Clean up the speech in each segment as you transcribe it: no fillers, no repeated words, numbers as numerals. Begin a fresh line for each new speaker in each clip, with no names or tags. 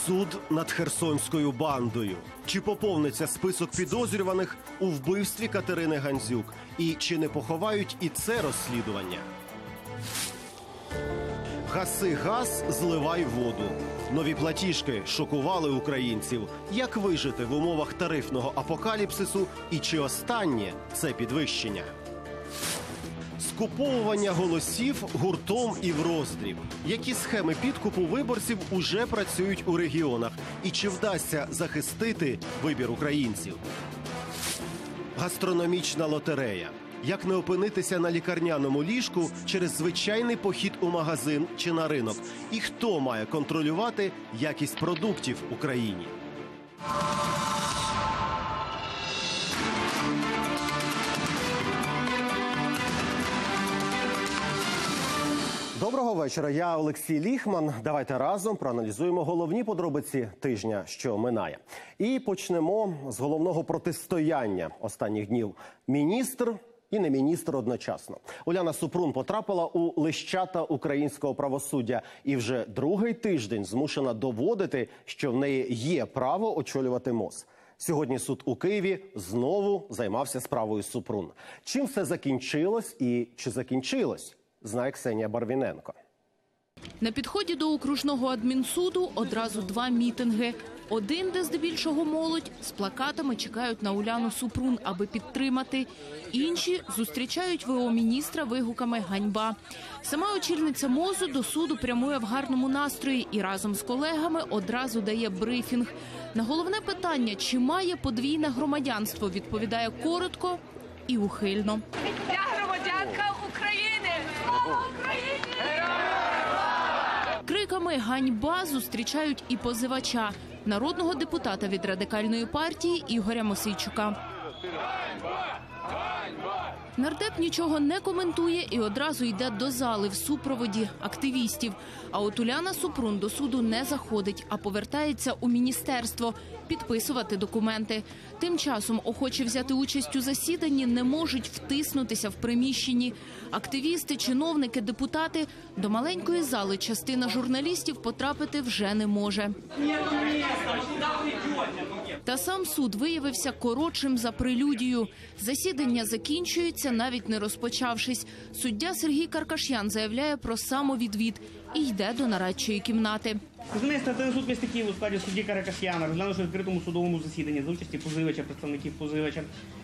Суд над херсонською бандою. Чи поповниться список підозрюваних у вбивстві Катерини Гандзюк? І чи не поховають і це розслідування? Гаси газ, зливай воду. Нові платіжки шокували українців. Як вижити в умовах тарифного апокаліпсису? І чи останнє – це підвищення? Скуповування голосів гуртом і вроздріб. Які схеми підкупу виборців уже працюють у регіонах? І чи вдасться захистити вибір українців? Гастрономічна лотерея. Як не опинитися на лікарняному ліжку через звичайний похід у магазин чи на ринок? І хто має контролювати якість продуктів в Україні? Доброго вечора, я Олексій Ліхман. Давайте разом проаналізуємо головні подробиці тижня, що минає. І почнемо з головного протистояння останніх днів. Міністр і не міністр одночасно. Уляна Супрун потрапила у лещата українського правосуддя і вже другий тиждень змушена доводити, що в неї є право очолювати МОЗ. Сьогодні суд у Києві знову займався справою Супрун. Чим все закінчилось і чи закінчилось, знає Ксенія Барвіненко.
На підході до окружного адмінсуду одразу два мітинги. Один, де здебільшого молодь, з плакатами чекають на Уляну Супрун, аби підтримати. Інші зустрічають ВО міністра вигуками «Ганьба». Сама очільниця МОЗу до суду прямує в гарному настрої і разом з колегами одразу дає брифінг. На головне питання, чи має подвійне громадянство, відповідає коротко і ухильно.
Я громадянка України! Слава Україні!
Криками «Ганьба» зустрічають і позивача – народного депутата від Радикальної партії Ігоря Мосійчука. Нардеп нічого не коментує і одразу йде до зали в супроводі активістів. А от Уляна Супрун до суду не заходить, а повертається у міністерство підписувати документи. Тим часом охочі взяти участь у засіданні не можуть втиснутися в приміщенні. Активісти, чиновники, депутати – до маленької зали частина журналістів потрапити вже не може. Та сам суд виявився коротшим за прелюдію. Засідання закінчується, навіть не розпочавшись. Суддя Сергій Каркаш'ян заявляє про самовідвід і йде до нарадчої кімнати.
Адміністративний суд міста Києва у складі судді Каркаш'яна, розглянувши в відкритому судовому засіданні за участі позивача, представників позивача,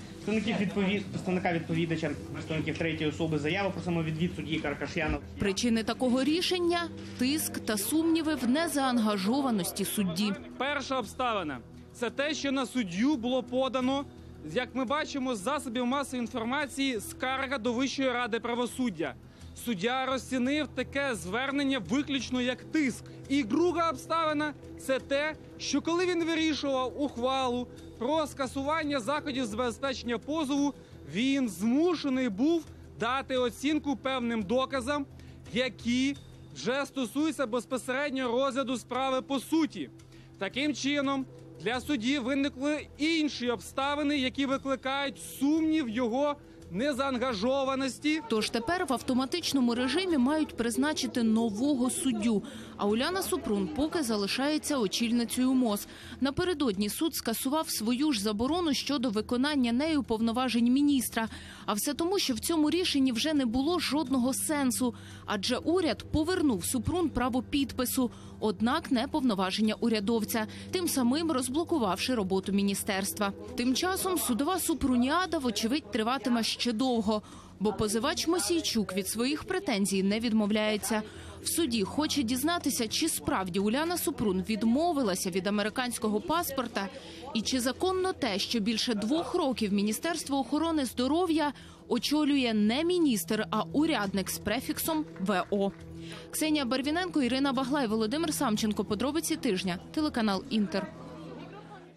представника відповідача, представників третьої особи, заяву про самовідвід судді Каркаш'яна.
Причини такого рішення – тиск та сумніви в незаангажованості судді.
Перша обставина – це те, що на суддю було подано, як ми бачимо з засобів масової інформації, скарга до Вищої ради правосуддя. Суддя розцінив таке звернення виключно як тиск. І друга обставина – це те, що коли він вирішував ухвалу про скасування заходів забезпечення позову, він змушений був дати оцінку певним доказам, які вже стосуються безпосередньо розгляду справи по суті. Таким чином, для судді виникли інші обставини, які викликають сумнів його незаангажованості.
Тож тепер в автоматичному режимі мають призначити нового суддю. А Уляна Супрун поки залишається очільницею МОЗ. Напередодні суд скасував свою ж заборону щодо виконання нею повноважень міністра. А все тому, що в цьому рішенні вже не було жодного сенсу. Адже уряд повернув Супрун право підпису, однак не повноваження урядовця, тим самим розблокувавши роботу міністерства. Тим часом судова супруніада, вочевидь, триватиме ще довго, бо позивач Мосійчук від своїх претензій не відмовляється. В суді хоче дізнатися, чи справді Уляна Супрун відмовилася від американського паспорта і чи законно те, що більше 2 років Міністерство охорони здоров'я очолює не міністр, а урядник з префіксом ВО. Ксенія Барвіненко, Ірина Баглай, Володимир Самченко. Подробиці тижня. Телеканал «Інтер».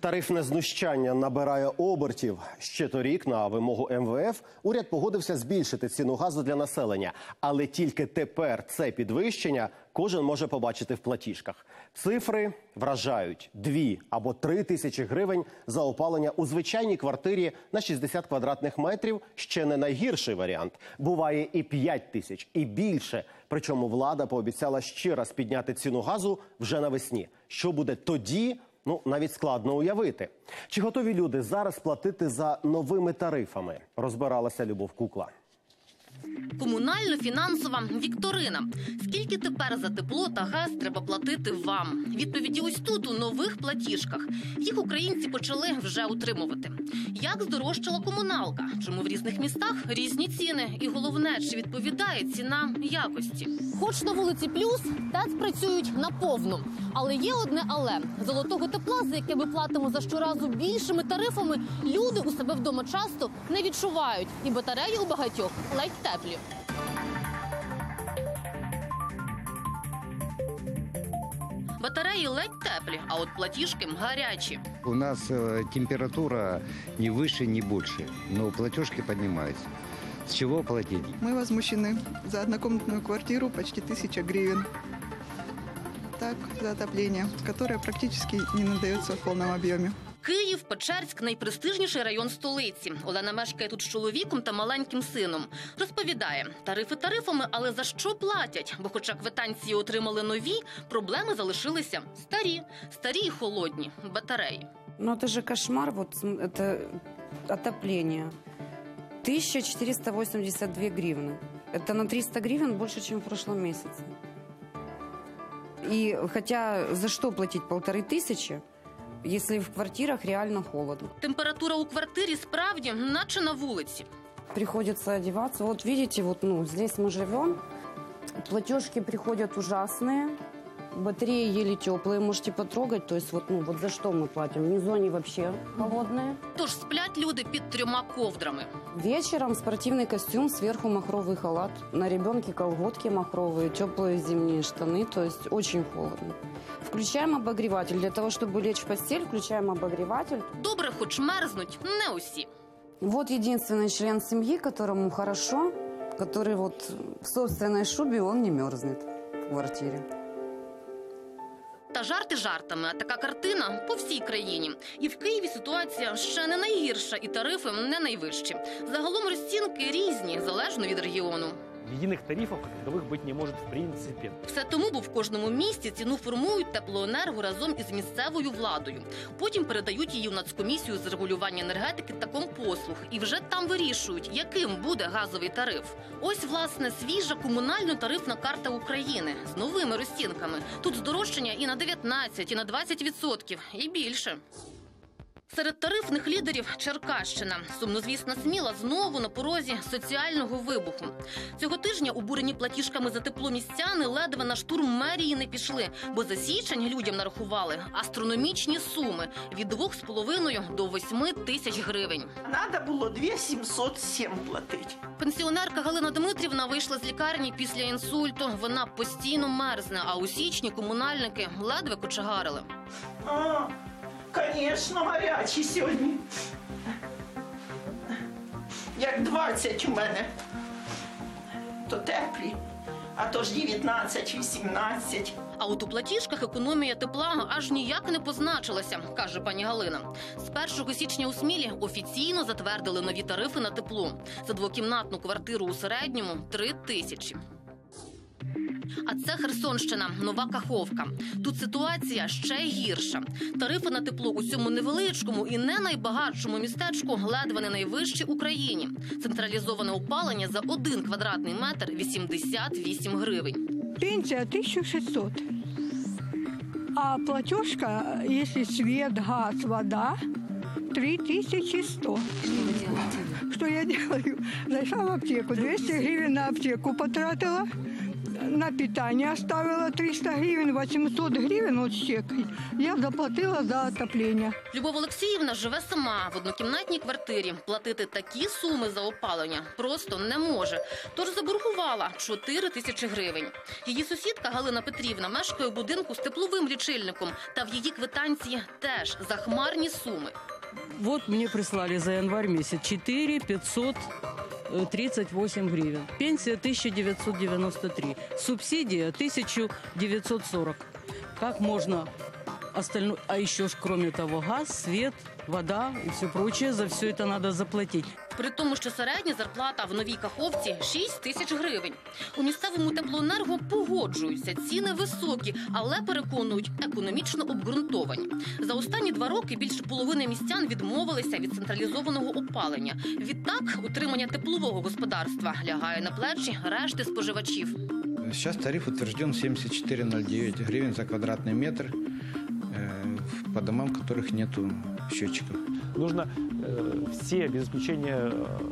Тарифне знущання набирає обертів. Ще торік на вимогу МВФ уряд погодився збільшити ціну газу для населення. Але тільки тепер це підвищення кожен може побачити в платіжках. Цифри вражають: 2 або 3 тисячі гривень за опалення у звичайній квартирі на 60 квадратних метрів – ще не найгірший варіант. Буває і 5 тисяч, і більше. Причому влада пообіцяла ще раз підняти ціну газу вже навесні. Що буде тоді? Навіть складно уявити. Чи готові люди зараз платити за новими тарифами? Розбиралася Любов Кукла.
Комунально-фінансова вікторина. Скільки тепер за тепло та газ треба платити вам? Відповіді ось тут, у нових платіжках. Їх українці почали вже отримувати. Як здорожчала комуналка? Чому в різних містах різні ціни? І головне, чи відповідає ціна якості?
Хоч на вулиці Плюс ТЕЦ працюють наповну. Але є одне але. Золотого тепла, за яке ми платимо за щоразу більшими тарифами, люди у себе вдома часто не відчувають. І батареї у багатьох ледь теплі.
Батареї ледь теплі, а от платіжки гарячі.
У нас температура не выше, не больше, но платежки поднимаются. С чего платить?
Мы возмущены. За однокомнатную квартиру почти 1000 гривен. Так, за отопление, которое практически не надается в полном объеме.
Київ, Печерськ – найпрестижніший район столиці. Олена мешкає тут з чоловіком та маленьким сином. Розповідає, тарифи тарифами, але за що платять? Бо хоча квитанції отримали нові, проблеми залишилися старі. Старі і холодні батареї.
Это же кошмар, это отопление. 1482 гривны. Это на 300 гривен больше, чем в прошлом месяце. И хотя за что платить 1500, если в квартирах реально холодно?
Температура у квартирі справді наче на вулиці.
Приходится одеваться. Вот видите, здесь мы живем. Платежки приходят ужасные. Батареи еле теплые, можете потрогать. То есть за что мы платим? Внизу они вообще холодные.
Тож сплять люди під 3 ковдрами.
Вечером спортивный костюм, сверху махровый халат. На ребенке колготки махровые, теплые зимние штаны. То есть очень холодно. Включаем обогреватель. Для того, чтобы лечь в постель, включаем обогреватель.
Добре, хоч мерзнуть не усі.
Вот единственный член семьи, которому хорошо, который в собственной шубе, он не мерзнет в квартире.
Та жарти жартами, а така картина по всій країні. І в Києві ситуація ще не найгірша, і тарифи не найвищі. Загалом розцінки різні, залежно від регіону.
Единых тарифов таковых быть не может в принципе.
Все тому, бо в кожному місті ціну формують теплоенерго разом із місцевою владою. Потім передають її в Нацкомісію з регулювання енергетики та компослуг. І вже там вирішують, яким буде газовий тариф. Ось, власне, свіжа комунально-тарифна карта України з новими розцінками. Тут здорожчання і на 19, і на 20%, і більше. Серед тарифних лідерів Черкащина. Сумнозвісна Сміла знову на порозі соціального вибуху. Цього тижня обурені платіжками за тепло містяни ледве на штурм мерії не пішли, бо за січень людям нарахували астрономічні суми – від 2,5 до 8 тисяч гривень.
Надо було 2707 платити.
Пенсіонерка Галина Дмитрівна вийшла з лікарні після інсульту. Вона постійно мерзне, а у січні комунальники ледве кочегарили.
Звісно, гарячі сьогодні. Як 20 у мене. То теплі, а то ж 19, 18.
А от у платіжках економія тепла аж ніяк не позначилася, каже пані Галина. З 1 січня у Смілі офіційно затвердили нові тарифи на тепло. За двокімнатну квартиру у середньому – 3 тисячі. А це Херсонщина, Нова Каховка. Тут ситуація ще гірша. Тарифи на тепло у цьому невеличкому і не найбагатшому містечку ледве не найвищі в Україні. Централізоване опалення за 1 квадратний метр – 88 гривень.
Пенсия 1600. А платежка, если свет, газ, вода, 3100. Что я делаю? Зашла в аптеку, 200 гривен на аптеку потратила. на питание оставила 300 гривен, 800 гривен вот с чекой. Я заплатила за отопление.
Любов Олексіївна живе сама в однокімнатній квартирі. Платити такі суми за опалення просто не може. Тож заборгувала 4 тисячі гривень. Її сусідка Галина Петрівна мешкає у будинку з тепловим лічильником. Та в її квитанції теж захмарні суми.
Вот мне прислали за январь месяц 4 538 гривен. Пенсия 1993. Субсидия 1940. Как можно остальное? А еще ж, кроме того, газ, свет, вода и все прочее. За все это надо заплатить.
При тому, що середня зарплата в Новій Каховці – 6 тисяч гривень. У місцевому теплоенерго погоджуються, ціни високі, але, переконують, економічно обґрунтовані. За останні 2 роки більше половини містян відмовилися від централізованого опалення. Відтак, утримання теплового господарства лягає на плечі решти споживачів.
Сейчас тариф утвержден 74,09 гривен за квадратный метр по домам, в которых нету счетчиков.
Нужно все, без исключения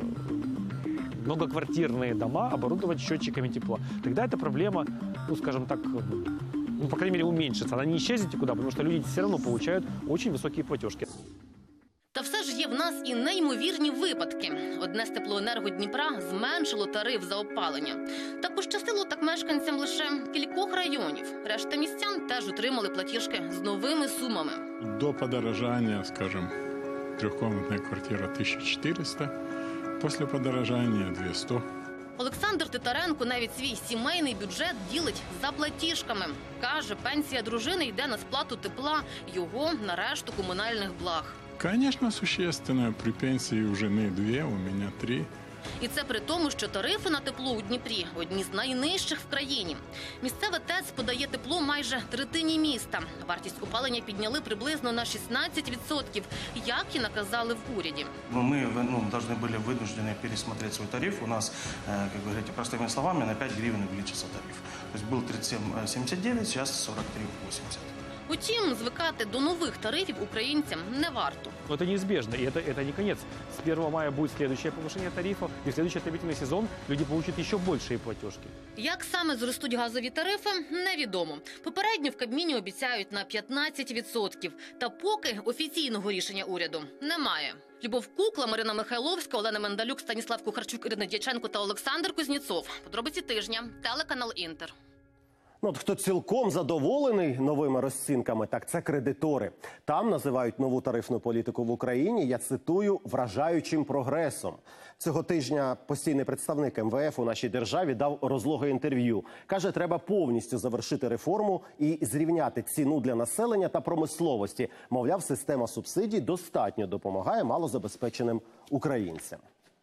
многоквартирные дома, оборудовать счетчиками тепла. Тогда эта проблема, ну, скажем так, ну, по крайней мере, уменьшится. Она не исчезнет никуда, потому что люди все равно получают очень высокие платежки.
Та все ж є в нас і неймовірні випадки. Одне з теплоенерго Дніпра зменшило тариф за опалення. Та пощастило так мешканцям лише кількох районів. Решта містян теж отримали платіжки з новими сумами.
До подорожания, скажем, трехкомнатная квартира 1400, после подорожания 200.
Олександр Титаренко навіть свій сімейний бюджет ділить за платіжками. Каже, пенсія дружини йде на сплату тепла, його на решту комунальних благ.
Конечно, существенно. При пенсии у жены 2, у меня 3.
І це при тому, що тарифи на тепло у Дніпрі – одні з найнижчих в країні. Місцеве ТЕЦ подає тепло майже третині міста. Вартість опалення підняли приблизно на 16%, як і наказали в уряді.
Мы должны были вынуждены пересмотреть свой тариф. У нас, как вы говорите, простыми словами, на 5 гривен увеличился тариф. То есть был 37,79, сейчас 43,80.
Утім, звикати до нових тарифів українцям не варто.
Но это неизбежно, и это не конец. С 1 мая будет следующее повышение тарифов, и в следующий отопительный сезон люди получат еще большие платежки.
Як саме зростуть газові тарифи, невідомо. Попередньо в Кабміні обіцяють на 15%. Та поки офіційного рішення уряду немає. Любов Кукла, Марина Михайловська, Олена Мендалюк, Станіслав Кухарчук, Ірина Дяченко та Олександр Кузнєцов. Подробиці тижня. Телеканал «Інтер».
Ну, от хто цілком задоволений новими розцінками, так це кредитори. Там називають нову тарифну політику в Україні, я цитую, вражаючим прогресом. Цього тижня постійний представник МВФ у нашій державі дав розлоге інтерв'ю. Каже, треба повністю завершити реформу і зрівняти ціну для населення та промисловості. Мовляв, система субсидій достатньо допомагає малозабезпеченим українцям.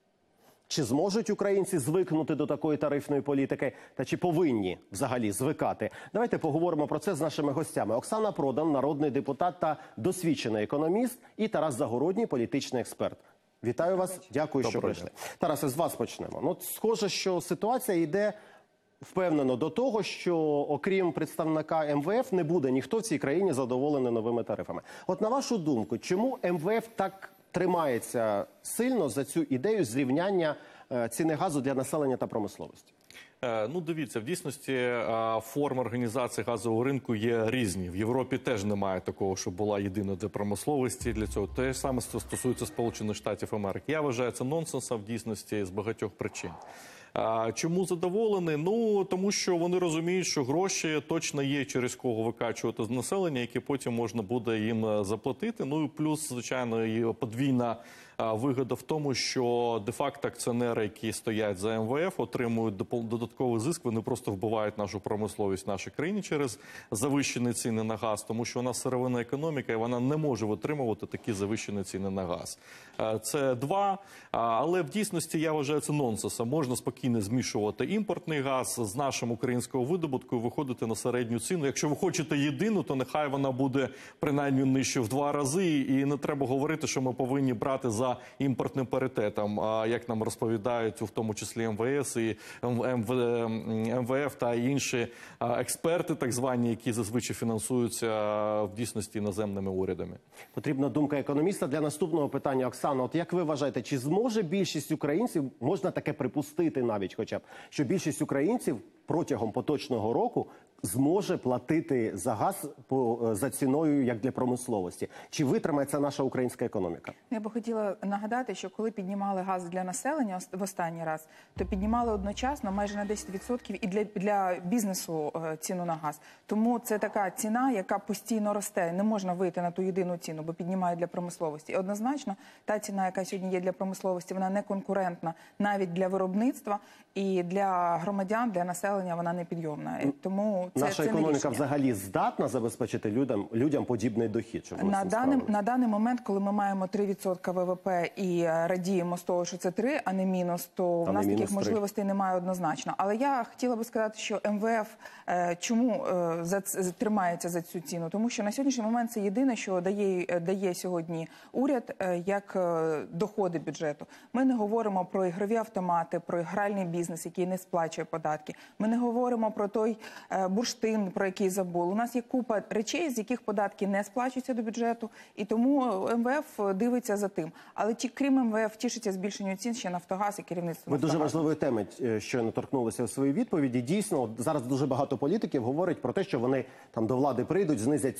Чи зможуть українці звикнути до такої тарифної політики? Та чи повинні взагалі звикати? Давайте поговоримо про це з нашими гостями. Оксана Продан, народний депутат та досвідчений економіст, і Тарас Загородній, політичний експерт. Вітаю вас, дякую, що прийшли. Тарасе, з вас почнемо. Ну, схоже, що ситуація йде впевнено до того, що окрім представника МВФ не буде ніхто в цій країні задоволений новими тарифами. От на вашу думку, чому МВФ так тримається сильно за цю ідею зрівняння ціни газу для населення та промисловості?
Ну, дивіться, в дійсності форми організації газового ринку є різні. В Європі теж немає такого, щоб була єдина для промисловості. Для цього те ж саме стосується Сполучених Штатів Америки. Я вважаю це нонсенсом в дійсності з багатьох причин. Чому задоволені? Ну, тому що вони розуміють, що гроші точно є через кого викачувати з населення, які потім можна буде їм заплатити. Ну і плюс, звичайно, і подвійна вигода в тому, що де-факто акціонери, які стоять за МВФ, отримують додатковий зиск, вони просто вбивають нашу промисловість в нашій країні через завищені ціни на газ, тому що у нас сировинна економіка, і вона не може витримувати такі завищені ціни на газ. Це два, але в дійсності я вважаю це нонсенсом. Можна спокійно змішувати імпортний газ з нашим українського видобутку і виходити на середню ціну. Якщо ви хочете єдину, то нехай вона буде принаймні нижче в 2 рази, і не треба говорити, що ми повинні брати за за імпортним паритетом, як нам розповідають, в тому числі МВС, і МВФ та інші експерти, так звані, які зазвичай фінансуються в дійсності іноземними урядами.
Потрібна думка економіста. Для наступного питання, Оксано, от як ви вважаєте, чи зможе більшість українців, можна таке припустити навіть хоча б, що більшість українців протягом поточного року зможе платити за газ за ціною, як для промисловості? Чи витримається наша українська економіка?
Я би хотіла нагадати, що коли піднімали газ для населення в останній раз, то піднімали одночасно майже на 10% і для бізнесу ціну на газ. Тому це така ціна, яка постійно росте. Не можна вийти на ту єдину ціну, бо піднімають для промисловості. І однозначно, та ціна, яка сьогодні є для промисловості, вона не конкурентна навіть для виробництва, і для громадян, для населення вона не підйомна. Тому
наша економіка взагалі здатна забезпечити людям подібний дохід?
На даний момент, коли ми маємо 3% ВВП і радіємо з того, що це 3, а не мінус, то в нас таких можливостей немає однозначно. Але я хотіла би сказати, що МВФ чому тримається за цю ціну? Тому що на сьогоднішній момент це єдине, що дає сьогодні уряд як доходи бюджету. Ми не говоримо про ігрові автомати, про гральний бізнес, який не сплачує податки. Ми не говоримо про той бурштин, про який забули. У нас є купа речей, з яких податки не сплачуються до бюджету, і тому МВФ дивиться за тим. Але крім МВФ, тішиться збільшенню цін ще Нафтогаз і керівництво
Ви
Нафтогазу.
дуже важливої теми щойно торкнулися у своїй відповіді. Дійсно, зараз дуже багато політиків говорять про те, що вони там до влади прийдуть, знизять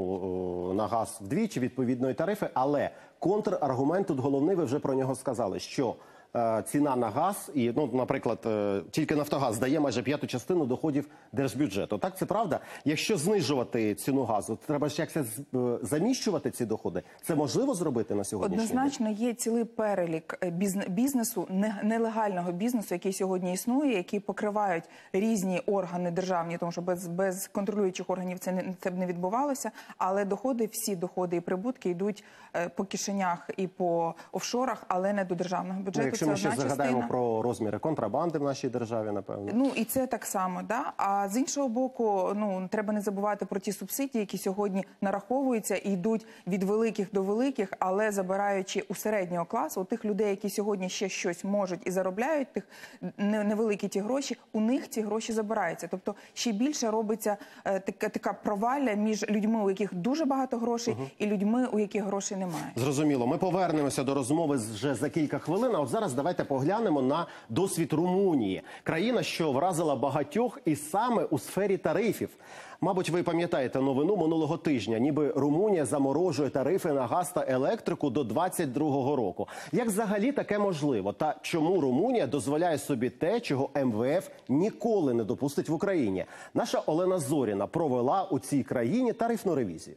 ціну на газ вдвічі, відповідної тарифи, але контраргумент тут головний, ви вже про нього сказали, що ціна на газ, і, наприклад, тільки Нафтогаз дає майже 1/5 частину доходів держбюджету. Так, це правда? Якщо знижувати ціну газу, то треба ж якось заміщувати ці доходи. Це можливо зробити на сьогоднішній день?
Однозначно є цілий перелік бізнесу, нелегального бізнесу, який сьогодні існує, який покривають різні органи державні, тому що без контролюючих органів це б не відбувалося, але доходи, всі доходи і прибутки йдуть по кишенях і по офшорах, але не до державного бюджету.
Ми ще згадаємо про розміри контрабанди в нашій державі, напевно.
І це так само, да. А з іншого боку, треба не забувати про ті субсидії, які сьогодні нараховуються і йдуть від великих до великих, але забираючи у середнього класу, у тих людей, які сьогодні ще щось можуть і заробляють, тих невеликі ті гроші, у них ці гроші забираються. Тобто ще більше робиться така провалля між людьми, у яких дуже багато грошей, і людьми, у яких грошей немає.
Зрозуміло. Ми повернемося до розмови вже за кілька хвилин, а от зараз давайте поглянемо на досвід Румунії. Країна, що вразила багатьох і саме у сфері тарифів. Мабуть, ви пам'ятаєте новину минулого тижня, ніби Румунія заморожує тарифи на газ та електрику до 2022 року. Як взагалі таке можливо? Та чому Румунія дозволяє собі те, чого МВФ ніколи не допустить в Україні? Наша Олена Зоріна провела у цій країні тарифну ревізію.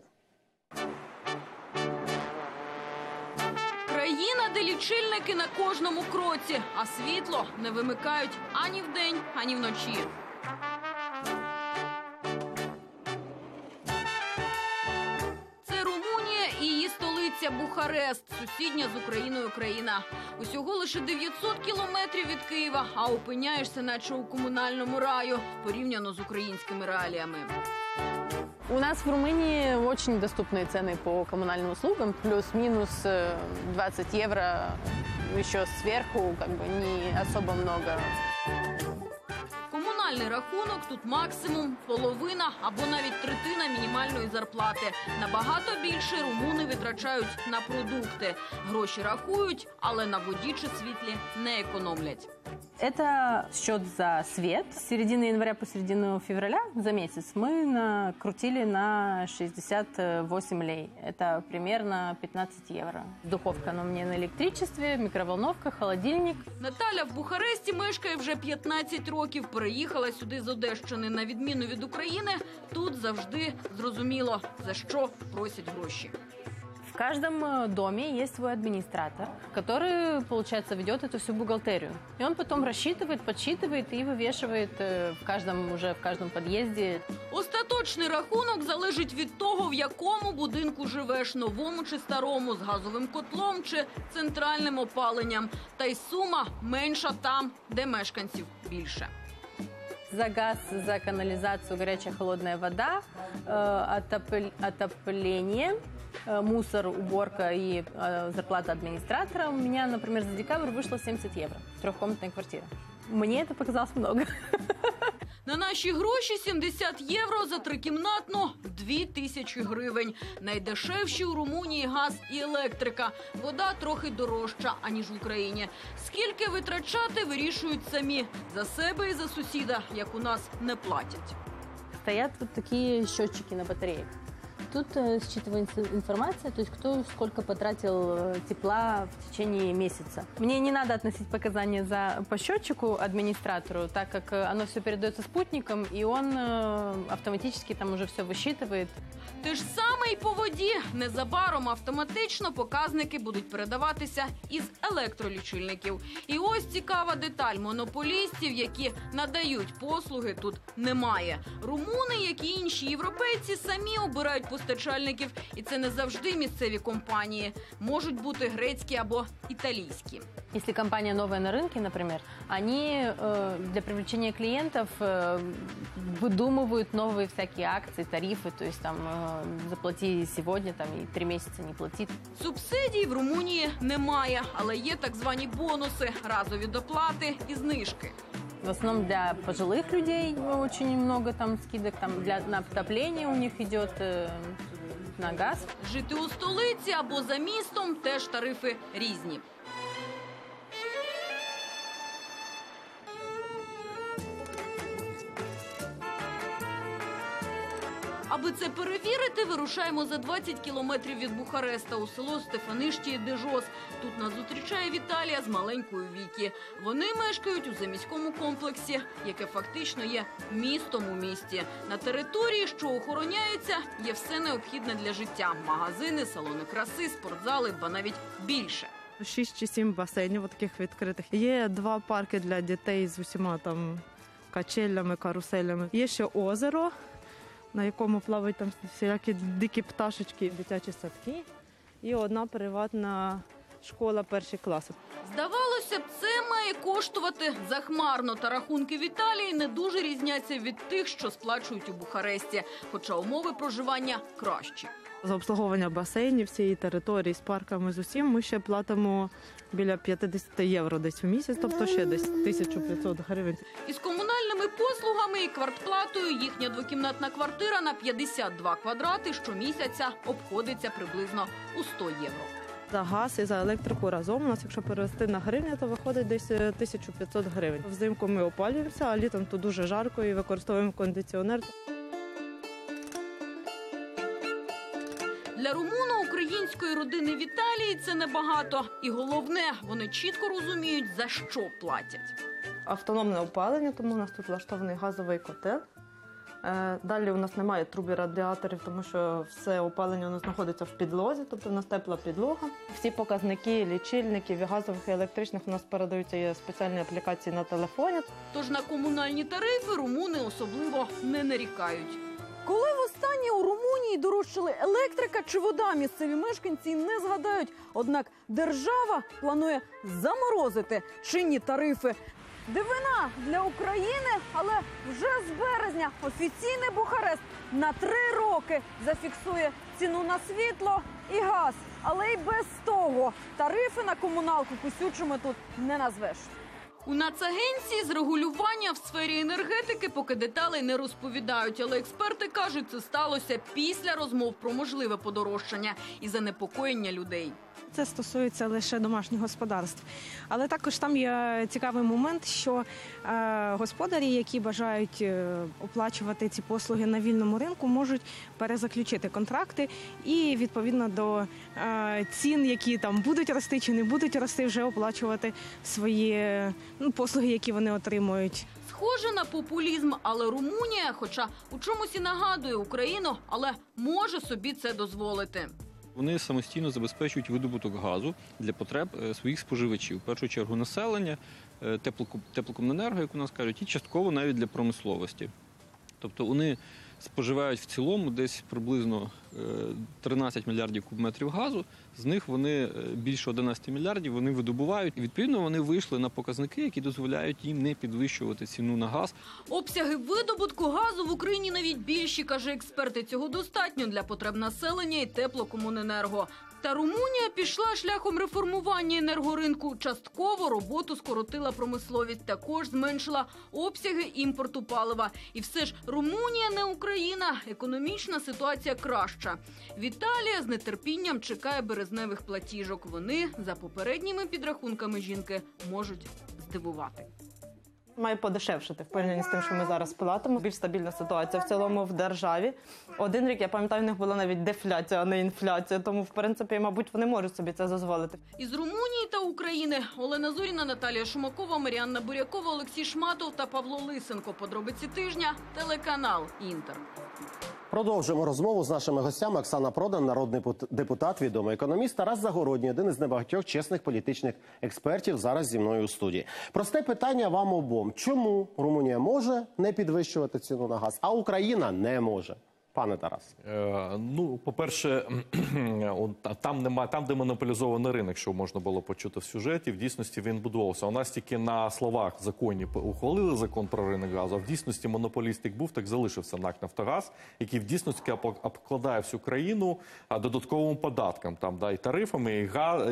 Країна, де лічильники на кожному кроці, а світло не вимикають ані вдень, ані вночі. Це Румунія і її столиця Бухарест, сусідня з Україною країна. Усього лише 900 кілометрів від Києва, а опиняєшся наче у комунальному раю, порівняно з українськими реаліями.
У нас в Румынии очень доступные цены по коммунальным услугам, плюс-минус 20 евро, еще сверху не особо много.
Комунальний рахунок тут максимум половина або навіть третина мінімальної зарплати. Набагато більше румуни витрачають на продукти. Гроші рахують, але на воді чи світлі не економлять.
Это счет за свет. С середины января по середину февраля за месяц мы накрутили на 68 лей. Это примерно 15 евро. Духовка на мне на электричестве, микроволновка, холодильник.
Наталя в Бухаресті мешкає вже 15 років. Переїхала сюди з Одещини. На відміну від України, тут завжди зрозуміло, за що просять гроші.
В каждом доме есть свой администратор, который, получается, ведет эту всю бухгалтерию. И он потом рассчитывает, подсчитывает и вывешивает в каждом подъезде.
Остаточний рахунок залежить від того, в якому будинку живеш, новому чи старому, з газовим котлом чи центральним опаленням. Та й сума менша там, де мешканців більше.
за газ, за канализацию, горячая, холодная вода, отопление, мусор, уборка и зарплата администратора. У меня, например, за декабрь вышло 70 евро. Трехкомнатная квартира. Мне это показалось много.
На наші гроші 70 євро за трикімнатну – 2000 гривень. Найдешевші у Румунії газ і електрика. Вода трохи дорожча, аніж в Україні. Скільки витрачати, вирішують самі. За себе і за сусіда, як у нас, не платять.
Стоят вот такие счетчики на батареях. Тут считывается информация, то есть кто сколько потратил тепла в течение месяца. Мне не надо относить показания по счетчику администратору, так как оно все передается спутником, и он автоматически там уже все высчитывает.
Те ж саме і по воді. Незабаром автоматично показники будуть передаватися із електролічильників. І ось цікава деталь. Монополістів, які надають послуги, тут немає. Румуни, як і інші європейці, самі обирають постачальників. І це не завжди місцеві компанії. Можуть бути грецькі або італійські.
Если компания новая на рынке, например, они для привлечения клиентов выдумывают новые всякие акции, тарифы, то есть там заплати сегодня там, и 3 месяца не плати.
Субсидій в Румунії немає, але є так звані бонуси, разові доплати і знижки.
В основном для пожилых людей очень много там скидок, там на отопление у них идет, на газ.
Жити у столиці або за містом теж тарифи різні. Аби це перевірити, вирушаємо за 20 кілометрів від Бухареста у село Стефаништіє-де-Жос. Тут нас зустрічає Віталія з маленькою Вікі. Вони мешкають у заміському комплексі, яке фактично є містом у місті. На території, що охороняється, є все необхідне для життя. Магазини, салони краси, спортзали, ба навіть більше.
6 чи 7 басейнів таких відкритих. Є 2 парки для дітей з усіма там качелями, каруселями. Є ще озеро, на якому плавають там всілякі дикі пташечки, дитячі садки. І 1 приватна школа 1 класу.
Здавалося б, це має коштувати захмарно. Та рахунки в Італії не дуже різняться від тих, що сплачують у Бухаресті. Хоча умови проживання кращі.
За обслуговування басейнів, всієї території з парками, з усім ми ще платимо біля 50 євро десь в місяць, тобто ще десь 1500 гривень.
Із комунальними послугами і квартплатою їхня двокімнатна квартира на 52 квадрати щомісяця обходиться приблизно у 100 євро.
За газ і за електрику разом у нас, якщо перевести на гривні, то виходить десь 1500 гривень. Взимку ми опалюємося, а літом тут дуже жарко і використовуємо кондиціонер.
Для румуно-української родини в Італії це небагато. І головне, вони чітко розуміють, за що платять.
Автономне опалення, тому у нас тут влаштований газовий котел. Далі у нас немає труб і радіаторів, тому що все опалення у нас знаходиться в підлозі, тобто у нас тепла підлога. Всі показники лічильників, і газових і електричних у нас передаються, є спеціальні аплікації на телефоні.
Тож на комунальні тарифи румуни особливо не нарікають.
Коли востаннє у Румунії дорожчали електрика чи вода, місцеві мешканці не згадають. Однак держава планує заморозити чинні тарифи. Дивина для України, але вже з березня офіційний Бухарест на 3 роки зафіксує ціну на світло і газ. Але й без того тарифи на комуналку кусючими тут не назвеш.
У Нацагенції з регулювання в сфері енергетики поки деталей не розповідають. Але експерти кажуть, це сталося після розмов про можливе подорожчання і занепокоєння людей.
Це стосується лише домашніх господарств. Але також там є цікавий момент, що господарі, які бажають оплачувати ці послуги на вільному ринку, можуть перезаключити контракти і відповідно до цін, які там будуть рости чи не будуть рости, вже оплачувати свої послуги, які вони отримують.
Схоже на популізм, але Румунія, хоча у чомусь і нагадує Україну, але може собі це дозволити.
Вони самостійно забезпечують видобуток газу для потреб своїх споживачів. В першу чергу населення, теплокомуненерго, як у нас кажуть, і частково навіть для промисловості. Тобто вони споживають в цілому десь приблизно 13 мільярдів кубометрів газу. З них вони більше 11 мільярдів вони видобувають. І, відповідно, вони вийшли на показники, які дозволяють їм не підвищувати ціну на газ.
Обсяги видобутку газу в Україні навіть більші, каже експерти. Цього достатньо для потреб населення і теплокомуненерго. Та Румунія пішла шляхом реформування енергоринку. Частково роботу скоротила промисловість, також зменшила обсяги імпорту палива. І все ж Румунія не Україна, економічна ситуація краща. Віталія з нетерпінням чекає березневих платіжок. Вони, за попередніми підрахунками жінки, можуть здивувати.
Має подешевшити в порівнянні з тим, що ми зараз платимо. Більш стабільна ситуація в цілому в державі. Один рік, я пам'ятаю, в них була навіть дефляція, а не інфляція. Тому, в принципі, мабуть, вони можуть собі це дозволити.
Із Румунії та України Олена Зоріна, Наталія Шумакова, Маріанна Бурякова, Олексій Шматов та Павло Лисенко. Подробиці тижня, телеканал «Інтер».
Продовжуємо розмову з нашими гостями. Оксана Продан, народний депутат, відомий економіст, Тарас Загородній, один із небагатьох чесних політичних експертів, зараз зі мною у студії. Просте питання вам обом. Чому Румунія може не підвищувати ціну на газ, а Україна не може? Пане Тарас.
Ну, по-перше, там, де монополізований ринок, що можна було почути в сюжеті, в дійсності він будувався. У нас тільки на словах в законі ухвалили закон про ринок газу, а в дійсності монополіст як був, так залишився НАК «Нафтогаз», який в дійсності обкладає всю країну додатковими податками, і тарифами,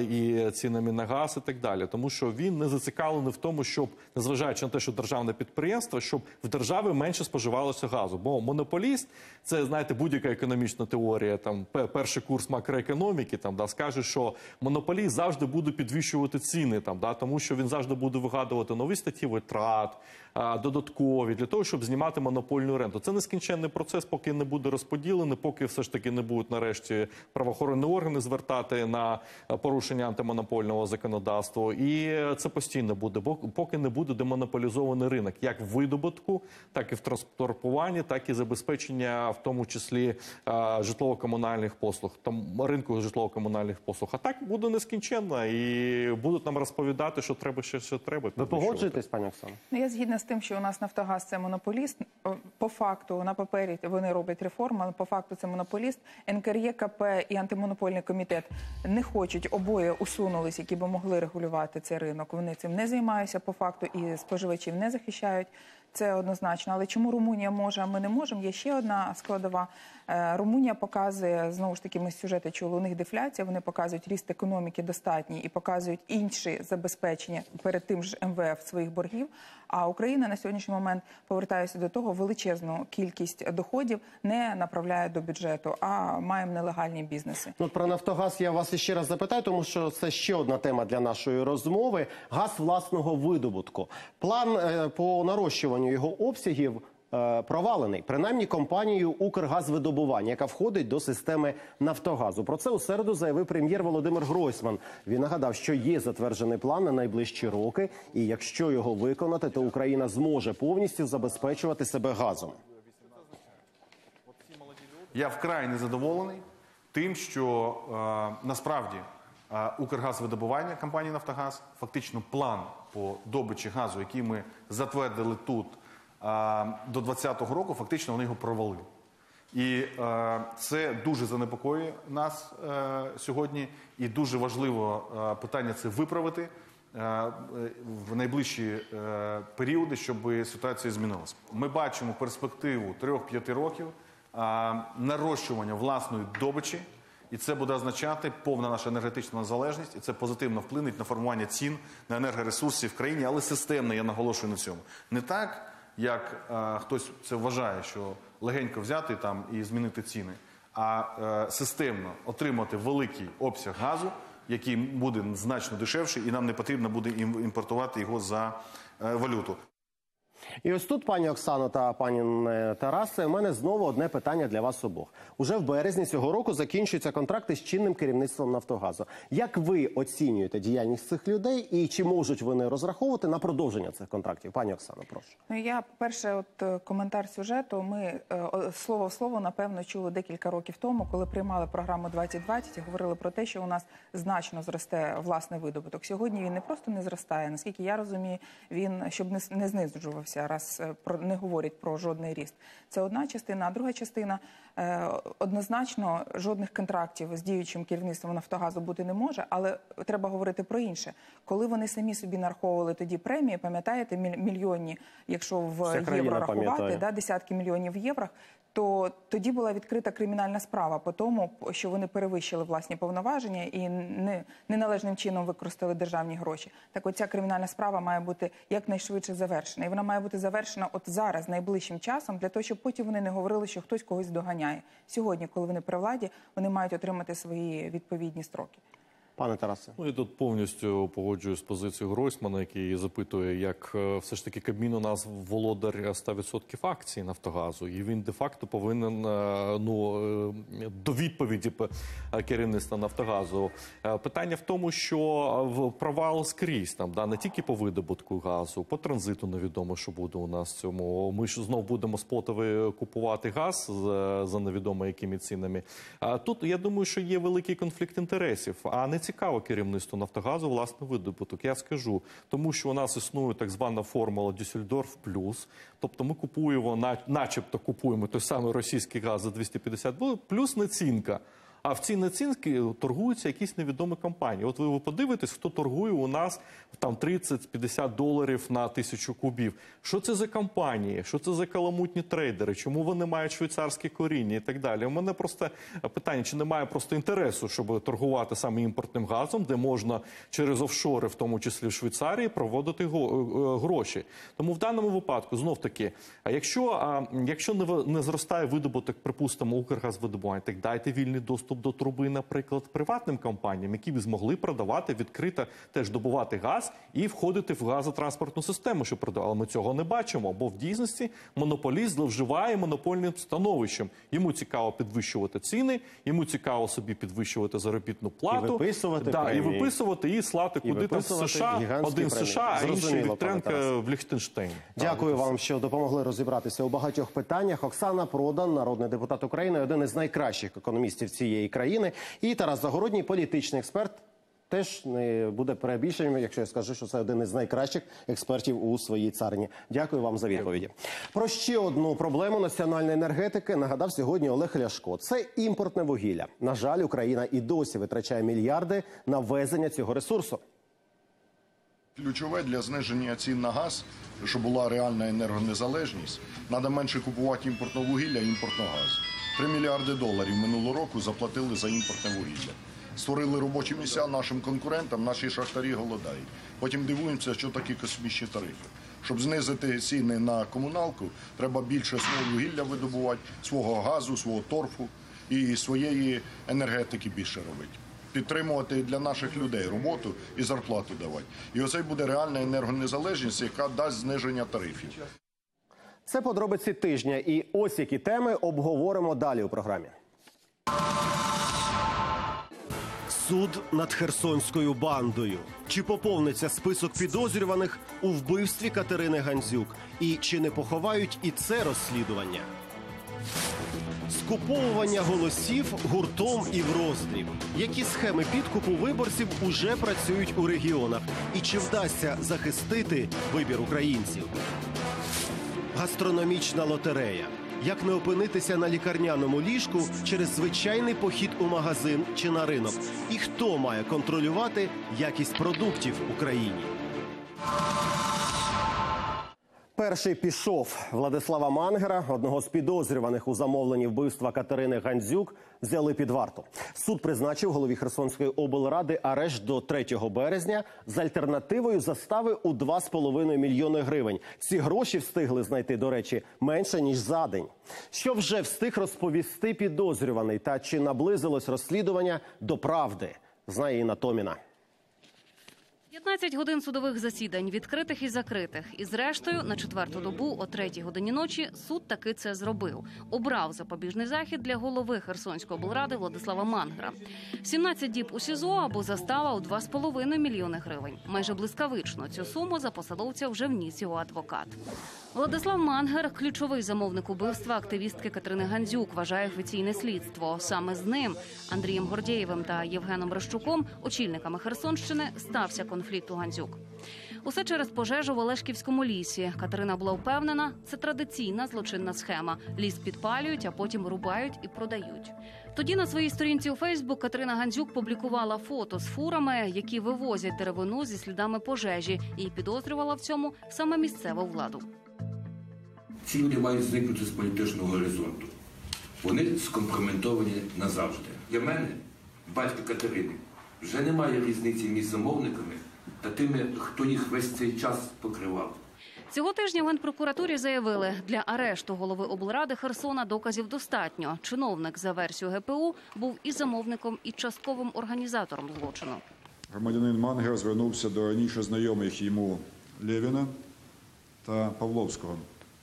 і цінами на газ, і так далі. Тому що він не зацікавлений в тому, щоб, незважаючи на те, що державне підприємство, щоб в державі менше споживалося газу. Бо монополіст – це, знаєте, будь-яка економічна теорія, перший курс макроекономіки, скаже, що монополіст завжди буде підвищувати ціни, тому що він завжди буде вигадувати нові статті витрат, додаткові, для того, щоб знімати монопольну ренту. Це нескінченний процес, поки не буде розподілений, поки все ж таки не будуть нарешті правоохоронні органи звертати на порушення антимонопольного законодавства. І це постійно буде, поки не буде демонополізований ринок, як в видобутку, так і в транспортуванні, так і забезпечення, в тому числі житлово-комунальних послуг, ринку житлово-комунальних послуг. А так буде нескінченно і будуть нам розповідати, що треба ще треба.
Ви погоджуєтесь, пані Оксано?
Я згідна з тим, що у нас «Нафтогаз» – це монополіст. По факту, на папері вони роблять реформу, але по факту це монополіст. НКРЕКП і антимонопольний комітет не хочуть, обоє усунулись, які би могли регулювати цей ринок. Вони цим не займаються по факту і споживачів не захищають. Це однозначно. Але чому Румунія може, а ми не можемо? Є ще одна складова. Румунія показує, знову ж таки, ми з сюжету чули, у них дефляція, вони показують ріст економіки достатній і показують інші забезпечення перед тим ж МВФ своїх боргів. А Україна на сьогоднішній момент, повертаюся до того, величезну кількість доходів не направляє до бюджету, а маємо нелегальні бізнеси.
Про «Нафтогаз» я вас ще раз запитаю, тому що це ще одна тема для нашої розмови. Газ власного видобутку. План по нарощуванню його обсягів провалений, принаймні компанією «Укргазвидобування», яка входить до системи «Нафтогазу». Про це у середу заявив прем'єр Володимир Гройсман. Він нагадав, що є затверджений план на найближчі роки, і якщо його виконати, то Україна зможе повністю забезпечувати себе газом.
Я вкрай незадоволений тим, що насправді «Укргазвидобування» компанії «Нафтогаз», фактично план по добичі газу, який ми затвердили тут, до 2020 року, фактично вони його провалили. І це дуже занепокоює нас сьогодні, і дуже важливо питання це виправити в найближчі періоди, щоб ситуація змінилася. Ми бачимо перспективу 3-5 років нарощування власної добичі, і це буде означати повна наша енергетична незалежність, і це позитивно вплинить на формування цін на енергоресурси в країні, але системно, я наголошую на цьому. Не так, як хтось це вважає, що легенько взяти і змінити ціни, а системно отримати великий обсяг газу, який буде значно дешевший, і нам не потрібно буде імпортувати його за валюту.
І ось тут, пані Оксано та пані Тарасе, у мене знову одне питання для вас обох. Уже в березні цього року закінчуються контракти з чинним керівництвом «Нафтогазу». Як ви оцінюєте діяльність цих людей і чи можуть вони розраховувати на продовження цих контрактів? Пані Оксано, прошу.
Я, перше, коментар сюжету. Ми слово в слово, напевно, чули декілька років тому, коли приймали програму 2020 і говорили про те, що у нас значно зросте власний видобуток. Сьогодні він не просто не зростає, наскільки я розумію, він, щоб не знижувався. зупинитися, раз не говорять про жодний ріст. Це одна частина. А друга частина – однозначно жодних контрактів з діючим керівництвом «Нафтогазу» бути не може, але треба говорити про інше. Коли вони самі собі нараховували тоді премії, пам'ятаєте, мільйонні, якщо в євро рахувати, да, десятки мільйонів в євро, то тоді була відкрита кримінальна справа по тому, що вони перевищили власні повноваження і неналежним чином використали державні гроші. Так от ця кримінальна справа має бути якнайшвидше завершена. І вона має бути завершена от зараз, найближчим часом, для того, щоб потім вони не говорили, що хтось когось доганяє. Сьогодні, коли вони при владі, вони мають отримати свої відповідні строки.
Пане Тарасе.
Ну, я тут повністю погоджуюсь з позицією Гройсмана, який запитує, як все ж таки Кабмін у нас володар 100% акцій «Нафтогазу», і він де-факто повинен до відповіді керівництва «Нафтогазу». Питання в тому, що провал скрізь, не тільки по видобутку газу, по транзиту невідомо, що буде у нас в цьому. Ми ж знов будемо спотовий купувати газ за невідомо якими цінами. Тут, я думаю, що є великий конфлікт інтересів, а не цікаво керівництву «Нафтогазу» власне видобуток. Я скажу, тому що у нас існує так звана формула Дюссельдорф плюс, тобто ми купуємо, начебто купуємо той самий російський газ за 250 плюс націнка. А в цій націнці торгуються якісь невідомі компанії. От ви подивитесь, хто торгує у нас там $30-50 на 1000 кубів. Що це за компанії? Що це за каламутні трейдери? Чому вони мають швейцарське коріння і так далі? У мене просто питання, чи немає просто інтересу, щоб торгувати саме імпортним газом, де можна через офшори, в тому числі в Швейцарії, проводити гроші. Тому в даному випадку, знов-таки, якщо не зростає видобуток, припустимо, Укргазвидобування, так дайте вільний доступ до труби, наприклад, приватним компаніям, які б змогли продавати відкрито, теж добувати газ і входити в газотранспортну систему, що продавали. Але ми цього не бачимо, бо в дійсності монополіст зловживає монопольним становищем. Йому цікаво підвищувати ціни, йому цікаво собі підвищувати заробітну плату. І виписувати, і слати куди-то в США, один в США, а інший Вітренко в Ліхтенштейн.
Дякую вам, що допомогли розібратися у багатьох питаннях. Оксана Продан, народний депутат України, один із найкращих економістів цієї країни. І Тарас Загородній, політичний експерт. Теж не буде перебільшенням, якщо я скажу, що це один із найкращих експертів у своїй царині. Дякую вам за відповіді. Про ще одну проблему національної енергетики нагадав сьогодні Олег Ляшко. Це імпортне вугілля. На жаль, Україна і досі витрачає мільярди на ввезення цього ресурсу.
Ключове для зниження цін на газ, щоб була реальна енергонезалежність, треба менше купувати імпортного вугілля і імпортного газу. $3 мільярди минулого року заплатили за імпортне вугілля. Створили робочі місця нашим конкурентам, наші шахтарі голодають. Потім дивуємося, що такі космічні тарифи. Щоб знизити ціни на комуналку, треба більше свого вугілля видобувати, свого газу, свого торфу і своєї енергетики більше робити. Підтримувати для наших людей роботу і зарплату давати. І оце буде реальна енергонезалежність, яка дасть зниження тарифів.
Це подробиці тижня. І ось які теми обговоримо далі у програмі. Суд над херсонською бандою. Чи поповниться список підозрюваних у вбивстві Катерини Гандзюк? І чи не поховають і це розслідування? Скуповування голосів гуртом і вроздріб. Які схеми підкупу виборців уже працюють у регіонах? І чи вдасться захистити вибір українців? Гастрономічна лотерея. Як не опинитися на лікарняному ліжку через звичайний похід у магазин чи на ринок? І хто має контролювати якість продуктів в Україні? Перший пішов. Владислава Мангера, одного з підозрюваних у замовленні вбивства Катерини Гандзюк, взяли під варту. Суд призначив голові Херсонської облради арешт до 3 березня з альтернативою застави у 2,5 мільйони гривень. Ці гроші встигли знайти, до речі, менше, ніж за день. Що вже встиг розповісти підозрюваний та чи наблизилось розслідування до правди, знає Інна Томіна.
15 годин судових засідань, відкритих і закритих. І зрештою, на 4-ту добу о 3-й годині ночі суд таки це зробив. Обрав запобіжний захід для голови Херсонської облради Владислава Мангера. 17 діб у СІЗО або застава у 2,5 мільйони гривень. Майже блискавично цю суму за посадовця вже вніс його адвокат. Владислав Мангер – ключовий замовник убивства активістки Катерини Гандзюк, вважає офіційне слідство. Саме з ним, Андрієм Гордєєвим та Євгеном Рощуком, очільниками Херсонщини, стався конфлікт у Гандзюк. Усе через пожежу в Олешківському лісі. Катерина була впевнена, це традиційна злочинна схема. Ліс підпалюють, а потім рубають і продають. Тоді на своїй сторінці у Фейсбук Катерина Гандзюк публікувала фото з фурами, які вивозять деревину зі слідами пожежі, і підозрювала в цьому саме місцеву владу.
Ці люди мають зникнути з політичного горизонту. Вони скомпрометовані назавжди. Для мене, батька Катерини, вже немає різниці між замовниками та тими, хто їх весь цей час покривав.
Цього тижня в Генпрокуратурі заявили, для арешту голови облради Херсона доказів достатньо. Чиновник, за версією ГПУ, був і замовником, і частковим організатором злочину.
Громадянин Мангер звернувся до раніше знайомих йому Лєвіна та Павловського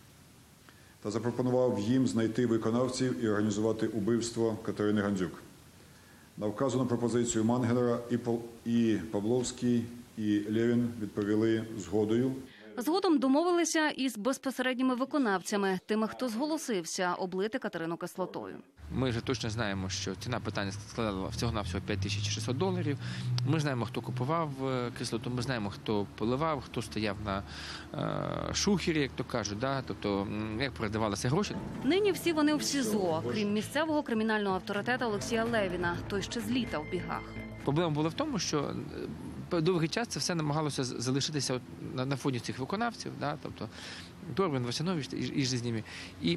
та запропонував їм знайти виконавців і організувати убивство Катерини Гандзюк. На вказану пропозицію Мангера і Павловський, і Лєвін відповіли згодою.
Згодом домовилися із безпосередніми виконавцями, тими, хто зголосився облити Катерину кислотою.
Ми вже точно знаємо, що ціна питання складала всього-навсього $5600. Ми знаємо, хто купував кислоту, ми знаємо, хто поливав, хто стояв на шухері, як то кажуть, тобто як передавалися гроші.
Нині всі вони в СІЗО, крім місцевого кримінального авторитета Олексія Левіна, той ще з літа в бігах.
Проблема була в тому, що довгий час це все намагалося залишитися на фоні цих виконавців, тобто Торбін, Васянович і ж з ними, і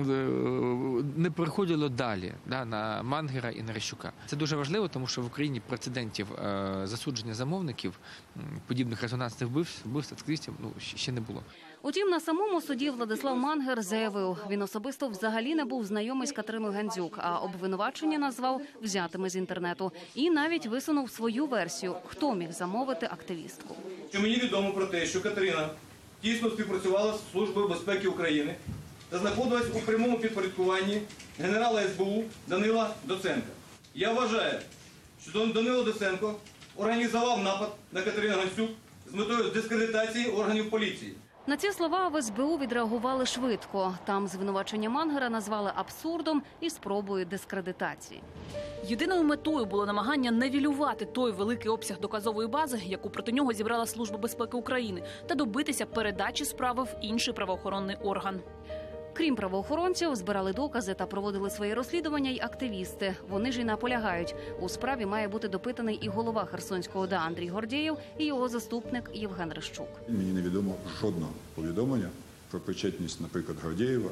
не переходило далі на Мангера і на Рещука. Це дуже важливо, тому що в Україні прецедентів засудження замовників, подібних резонансних вбивств активістів ще не було.
Утім, на самому суді Владислав Мангер заявив, він особисто взагалі не був знайомий з Катериною Гандзюк, а обвинувачення назвав взятими з інтернету. І навіть висунув свою версію, хто міг замовити активістку.
Мені відомо про те, що Катерина тісно співпрацювала з Службою безпеки України та знаходилась у прямому підпорядкуванні генерала СБУ Данила Доценка. Я вважаю, що Данило Доценко організував напад на Катерину Гандзюк з метою дискредитації органів поліції.
На ці слова в СБУ відреагували швидко. Там звинувачення Мангера назвали абсурдом і спробою дискредитації.
Єдиною метою було намагання нівелювати той великий обсяг доказової бази, яку проти нього зібрала Служба безпеки України, та добитися передачі справи в інший правоохоронний орган.
Крім правоохоронців, збирали докази та проводили свої розслідування й активісти. Вони ж і наполягають. У справі має бути допитаний і голова Херсонського ОДА Андрій Гордєєв, і його заступник Євген Рищук.
Мені невідомо жодного повідомлення про причетність, наприклад, Гордєєва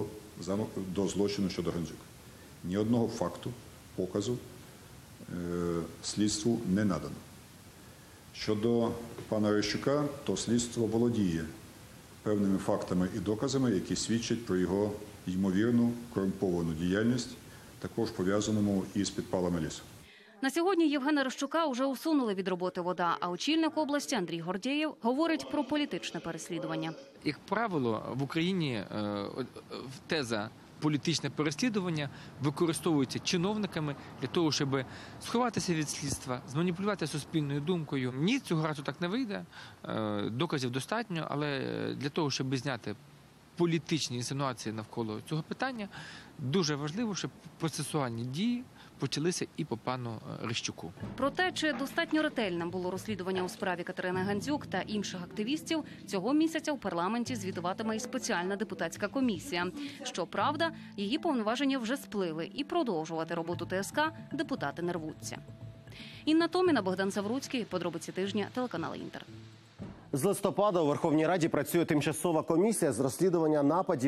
до злочину щодо Гандзюк. Ні одного факту, показу слідству не надано. Щодо пана Рищука, то слідство володіє певними фактами і доказами, які свідчать про його ймовірну корумповану діяльність, також пов'язаному із підпалами лісу.
На сьогодні Євгена Рищука вже усунули від роботи в ОДА, а очільник області Андрій Гордєєв говорить про політичне переслідування.
Як правило, в Україні теза політичне переслідування використовується чиновниками для того, щоб сховатися від слідства, зманіпулювати суспільною думкою. Ні, цього разу так не вийде, доказів достатньо, але для того, щоб зняти політичні інсинуації навколо цього питання, дуже важливо, щоб процесуальні дії почалися і по пану Рищуку.
Про те, чи достатньо ретельним було розслідування у справі Катерини Гандзюк та інших активістів, цього місяця в парламенті звітуватиме і спеціальна депутатська комісія. Щоправда, її повноваження вже сплили, і продовжувати роботу ТСК депутати не рвуться. Інна Томіна, Богдан Савруцький. Подробиці тижня, телеканал Інтер.
З листопада у Верховній Раді працює тимчасова комісія з розслідування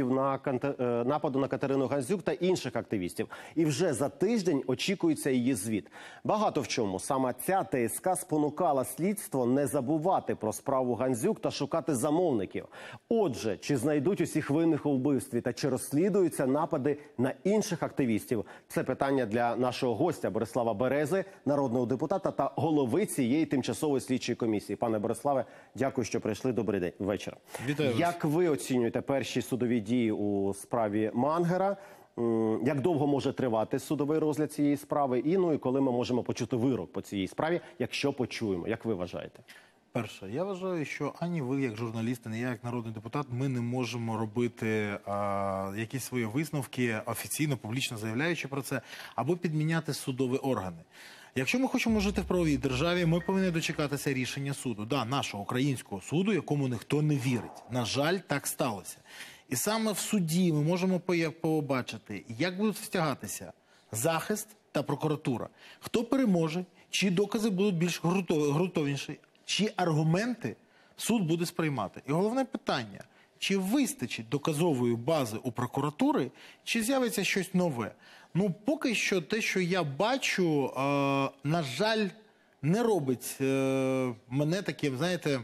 нападу на Катерину Гандзюк та інших активістів. І вже за тиждень очікується її звіт. Багато в чому саме ця ТСК спонукала слідство не забувати про справу Гандзюк та шукати замовників. Отже, чи знайдуть усіх винних у вбивстві та чи розслідуються напади на інших активістів? Це питання для нашого гостя Борислава Берези, народного депутата та голови цієї тимчасової слідчої комісії. Пане Бориславе, дякую, що прийшли. Добрий вечір.
Вітаю вас.
Як ви оцінюєте перші судові дії у справі Мангера? Як довго може тривати судовий розгляд цієї справи? І коли ми можемо почути вирок по цій справі, якщо почуємо? Як ви вважаєте?
Перше, я вважаю, що ані ви, як журналісти, ні я, як народний депутат, ми не можемо робити якісь свої висновки, офіційно, публічно заявляючи про це, або підміняти судові органи. Якщо ми хочемо жити в правовій державі, ми повинні дочекатися рішення суду. Да, нашого українського суду, якому ніхто не вірить. На жаль, так сталося. І саме в суді ми можемо побачити, як будуть стягатися захист та прокуратура. Хто переможе, чиї докази будуть більш ґрунтовніші, чиї аргументи суд буде сприймати. І головне питання, чи вистачить доказової бази у прокуратури, чи з'явиться щось нове. Ну, поки що те, що я бачу, на жаль, не робить мене таким, знаєте,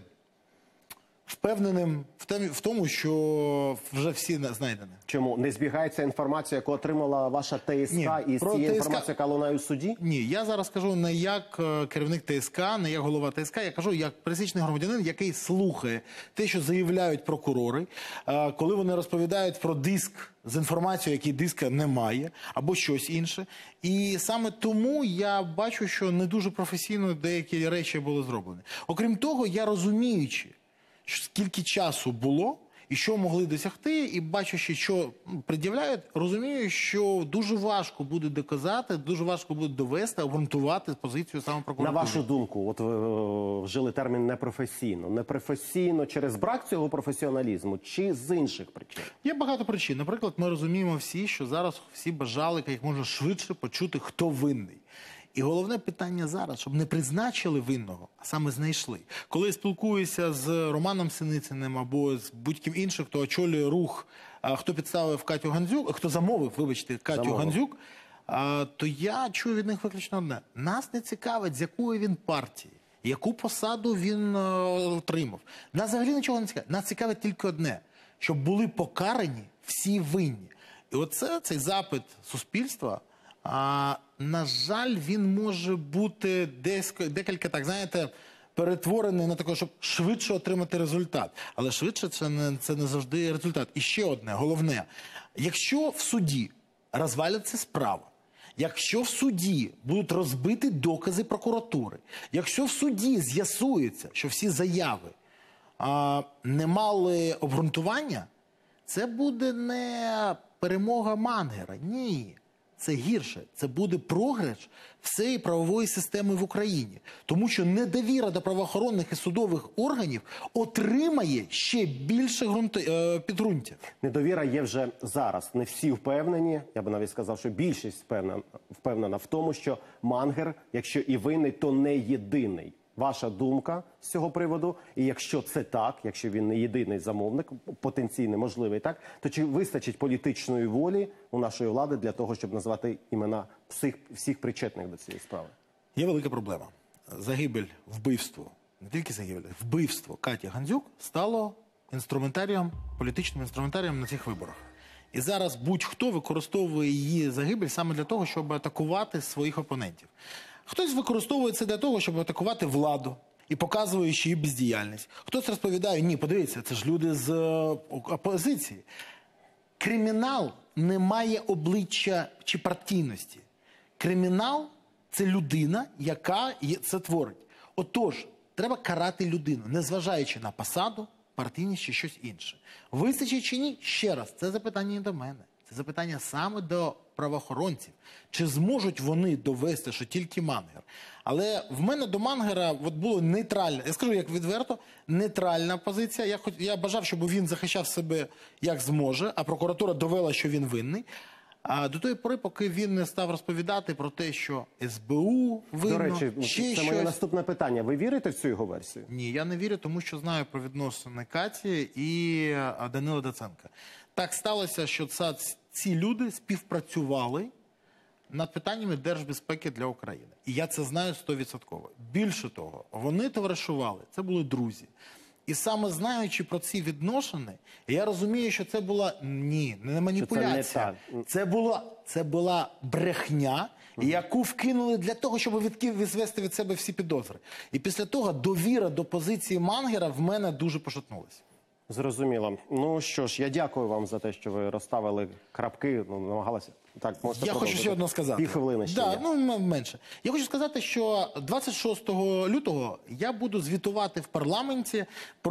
впевненим в тому, що вже всі знайдені.
Чому? Не збігається інформація, яку отримала ваша ТСК із цією інформацією, яка лунає у суді?
Ні, я зараз кажу не як керівник ТСК, не як голова ТСК, я кажу як пересічний громадянин, який слухає те, що заявляють прокурори, коли вони розповідають про диск з інформацією, який диска немає, або щось інше. І саме тому я бачу, що не дуже професійно деякі речі були зроблені. Окрім того, я розуміючи, скільки часу було і що могли досягти, і бачачи, що пред'являють, розумію, що дуже важко буде доказати, дуже важко буде довести, обґрунтувати позицію саме прокуратури.
На вашу думку, от ви вжили термін непрофесійно. Непрофесійно через брак цього професіоналізму чи з інших причин?
Є багато причин. Наприклад, ми розуміємо всі, що зараз всі бажали як можна швидше почути, хто винний. І головне питання зараз, щоб не призначили винного, а саме знайшли. Коли я спілкуюся з Романом Синициним або з будь-ким іншим, хто очолює рух, хто підставив Катю Гандзюк, хто замовив, вибачте, Катю Гандзюк, то я чую від них виключно одне. Нас не цікавить, з якої він партії, яку посаду він отримав. Нас взагалі нічого не цікавить. Нас цікавить тільки одне, щоб були покарані всі винні. І оце, цей запит суспільства, на жаль, він може бути декілька, так знаєте, перетворений на таке, щоб швидше отримати результат. Але швидше це не завжди результат. І ще одне, головне. Якщо в суді розваляться справа, якщо в суді будуть розбиті докази прокуратури, якщо в суді з'ясується, що всі заяви не мали обґрунтування, це буде не перемога Мангера, ні. Це гірше. Це буде програш всієї правової системи в Україні. Тому що недовіра до правоохоронних і судових органів отримає ще більше підґрунтя.
Недовіра є вже зараз. Не всі впевнені, я би навіть сказав, що більшість впевнена в тому, що Мангер, якщо і винний, то не єдиний. Ваша думка з цього приводу? І якщо це так, якщо він не єдиний замовник, потенційний, можливий так, то чи вистачить політичної волі у нашої влади для того, щоб назвати імена всіх причетних до цієї справи?
Є велика проблема. Загибель, вбивство, не тільки загибель, вбивство Каті Гандзюк стало інструментарієм, політичним інструментарієм на цих виборах. І зараз будь-хто використовує її загибель саме для того, щоб атакувати своїх опонентів. Хтось використовує це для того, щоб атакувати владу і показуючи її бездіяльність. Хтось розповідає, ні, подивіться, це ж люди з опозиції. Кримінал не має обличчя чи партійності. Кримінал – це людина, яка це творить. Отож, треба карати людину, незважаючи на посаду, партійність чи щось інше. Вистачить чи ні? Ще раз, це запитання не до мене. Це запитання саме до правоохоронців. Чи зможуть вони довести, що тільки Мангер? Але в мене до Мангера було нейтральна, я скажу як відверто, нейтральна позиція. Я бажав, щоб він захищав себе як зможе, а прокуратура довела, що він винний. А до тої пори, поки він не став розповідати про те, що СБУ винно,
до речі,
ще
це моє наступне питання. Ви вірите в цю його версію?
Ні, я не вірю, тому що знаю про відносини Каті і Данила Даценка. Так сталося, що ці люди співпрацювали над питаннями держбезпеки для України. І я це знаю 100%. Більше того, вони товаришували, це були друзі. І саме знаючи про ці відносини, я розумію, що це була, не маніпуляція. Це була брехня, яку вкинули для того, щоб відвести від себе всі підозри. І після того довіра до позиції Мангера в мене дуже пошатнулася.
Зрозуміло. Ну що ж, я дякую вам за те, що ви розставили крапки, намагалися Так, можете
я хочу ще одне сказати.
Півхвилини ще є.
Менше. Я хочу сказати, що 26 лютого я буду звітувати в парламенті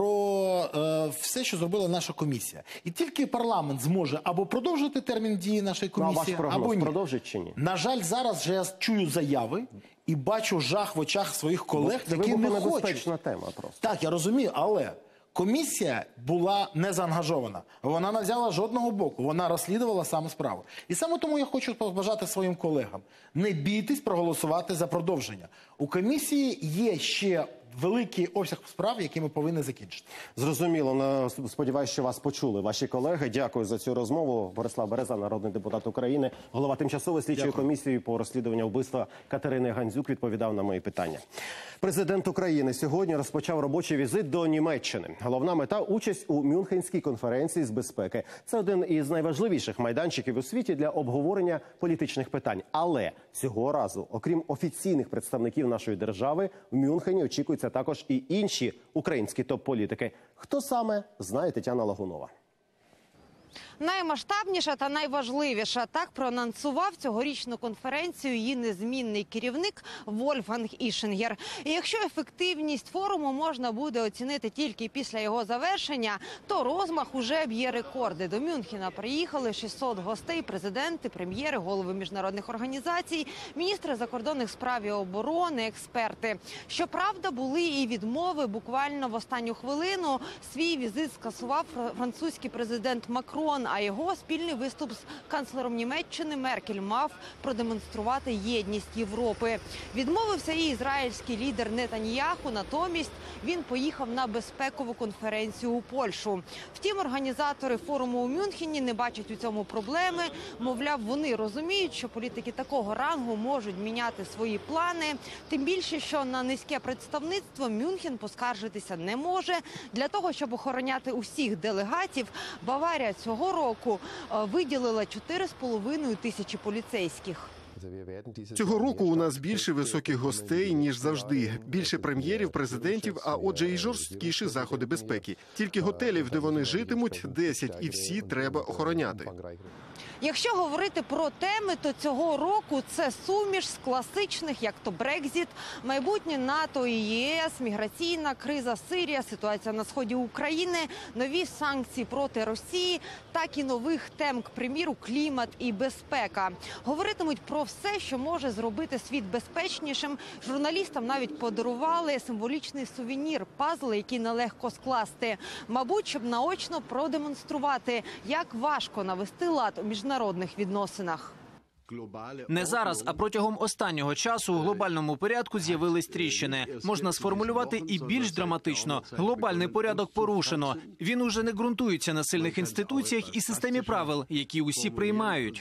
про все, що зробила наша комісія. І тільки парламент зможе або продовжити термін дії нашої комісії,
ваш прогноз
або ні.
Продовжить чи ні?
На жаль, зараз вже я чую заяви і бачу жах в очах своїх колег, які не хочуть.
Небезпечна тема просто.
Так, я розумію, але комісія була не заангажована. Вона не взяла жодного боку. Вона розслідувала саме справу. І саме тому я хочу побажати своїм колегам: не бійтесь проголосувати за продовження. У комісії є ще великий обсяг справ, які ми повинні закінчити.
Зрозуміло. Сподіваюся, що вас почули ваші колеги. Дякую за цю розмову. Борислав Береза, народний депутат України, голова тимчасової слідчої комісії по розслідуванню вбивства Катерини Гандзюк, відповідав на мої питання. Президент України сьогодні розпочав робочий візит до Німеччини. Головна мета – участь у Мюнхенській конференції з безпеки. Це один із найважливіших майданчиків у світі для обговорення політичних питань. Але цього разу, окрім офіційних представників нашої держави, в Мюнхені очікується також і інші українські топ-політики. Хто саме, знає Тетяна Лагунова.
Наймасштабніша та найважливіша – так проанонсував цьогорічну конференцію її незмінний керівник Вольфганг Ішингер. І якщо ефективність форуму можна буде оцінити тільки після його завершення, то розмах уже б'є рекорди. До Мюнхена приїхали 600 гостей, президенти, прем'єри, голови міжнародних організацій, міністри закордонних справ і оборони, експерти. Щоправда, були і відмови. Буквально в останню хвилину свій візит скасував французький президент Макрон, а його спільний виступ з канцлером Німеччини Меркель мав продемонструвати єдність Європи. Відмовився і ізраїльський лідер Нетаньяху, натомість він поїхав на безпекову конференцію у Польщу. Втім, організатори форуму у Мюнхені не бачать у цьому проблеми. Мовляв, вони розуміють, що політики такого рангу можуть міняти свої плани. Тим більше, що на низьке представництво Мюнхен поскаржитися не може. Для того, щоб охороняти усіх делегатів, Баварія цього року виділила 4,5 тисячі поліцейських.
Цього року у нас більше високих гостей, ніж завжди. Більше прем'єрів, президентів, а отже і жорсткіші заходи безпеки. Тільки готелів, де вони житимуть, 10, і всі треба охороняти.
Якщо говорити про теми, то цього року це суміш з класичних, як то Брекзіт, майбутнє НАТО і ЄС, міграційна криза, Сирія, ситуація на сході України, нові санкції проти Росії, так і нових тем, к приміру, клімат і безпека. Говоритимуть про все, що може зробити світ безпечнішим. Журналістам навіть подарували символічний сувенір – пазл, який нелегко скласти. Мабуть, щоб наочно продемонструвати, як важко навести лад у міжнародних відносинах.
Не зараз, а протягом останнього часу у глобальному порядку з'явились тріщини. Можна сформулювати і більш драматично. Глобальний порядок порушено. Він уже не ґрунтується на сильних інституціях і системі правил, які усі приймають.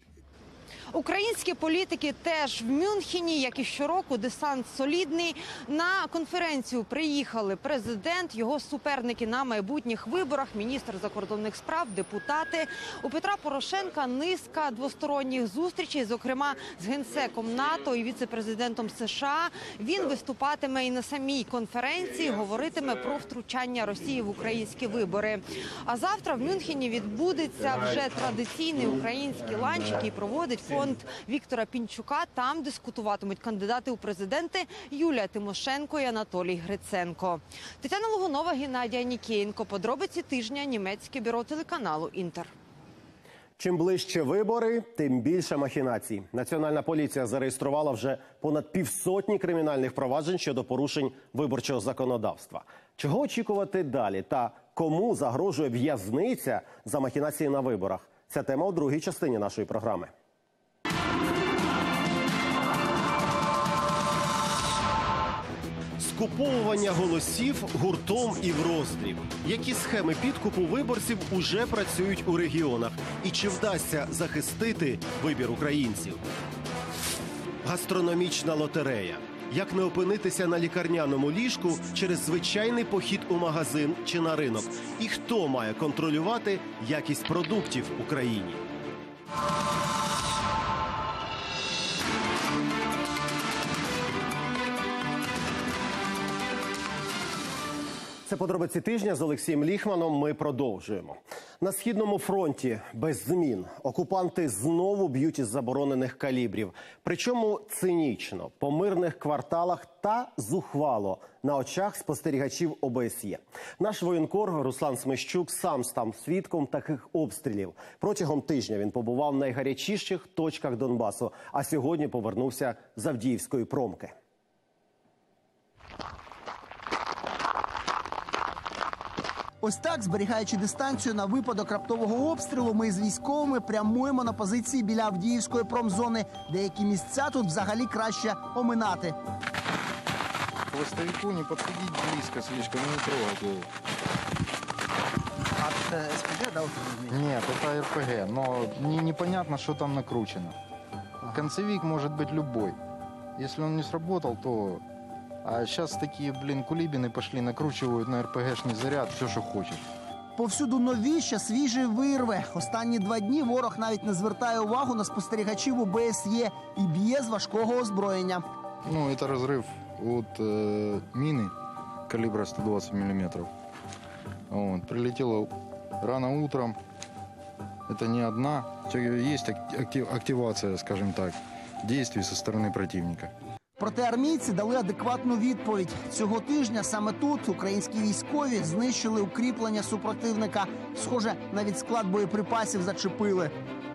Українські політики теж в Мюнхені, як і щороку, десант солідний. На конференцію приїхали президент, його суперники на майбутніх виборах, міністр закордонних справ, депутати. У Петра Порошенка низка двосторонніх зустрічей, зокрема з генсеком НАТО і віце-президентом США. Він виступатиме і на самій конференції, говоритиме про втручання Росії в українські вибори. А завтра в Мюнхені відбудеться вже традиційний український ланч, який проводить фонд Віктора Пінчука. Там дискутуватимуть кандидати у президенти Юлія Тимошенко і Анатолій Гриценко. Тетяна Логунова, Геннадій Анікієнко. Подробиці тижня. Німецьке бюро телеканалу «Інтер».
Чим ближче вибори, тим більше махінацій. Національна поліція зареєструвала вже понад 500 кримінальних проваджень щодо порушень виборчого законодавства. Чого очікувати далі та кому загрожує в'язниця за махінації на виборах? Ця тема у другій частині нашої програми. Скуповування голосів гуртом і вроздріб. Які схеми підкупу виборців уже працюють у регіонах? І чи вдасться захистити вибір українців? Гастрономічна лотерея. Як не опинитися на лікарняному ліжку через звичайний похід у магазин чи на ринок? І хто має контролювати якість продуктів в Україні? Це подробиці тижня з Олексієм Ліхманом. Ми продовжуємо. На Східному фронті без змін. Окупанти знову б'ють із заборонених калібрів. Причому цинічно, по мирних кварталах та зухвало на очах спостерігачів ОБСЄ. Наш воєнкор Руслан Смещук сам став свідком таких обстрілів. Протягом тижня він побував в найгарячіших точках Донбасу, а сьогодні повернувся з Авдіївської промки.
Ось так, зберігаючи дистанцію на випадок раптового обстрілу, ми з військовими прямуємо на позиції біля Авдіївської промзони. Деякі місця тут взагалі краще оминати.
Хвостовику не підходіть близько слишком, не трогать його.
А це СПГ, да?
Нет, это РПГ, но непонятно, что там накручено. Концевик может быть любой. Если он не сработал, то... А сейчас такие, кулибины пошли, накручивают на РПГшный заряд все, что хочешь.
Повсюду нові, ще свіжі вирви. Останні 2 дні ворог навіть не звертає увагу на спостерігачів ОБСЄ і б'є з важкого озброєння.
Ну, это разрыв от мины калибра 120 мм. Вот. Прилетело рано утром. Это не одна. Есть активация, скажем так, действий со стороны противника.
Проте армійці дали адекватну відповідь. Цього тижня саме тут українські військові знищили укріплення супротивника. Схоже, навіть склад боєприпасів зачепили.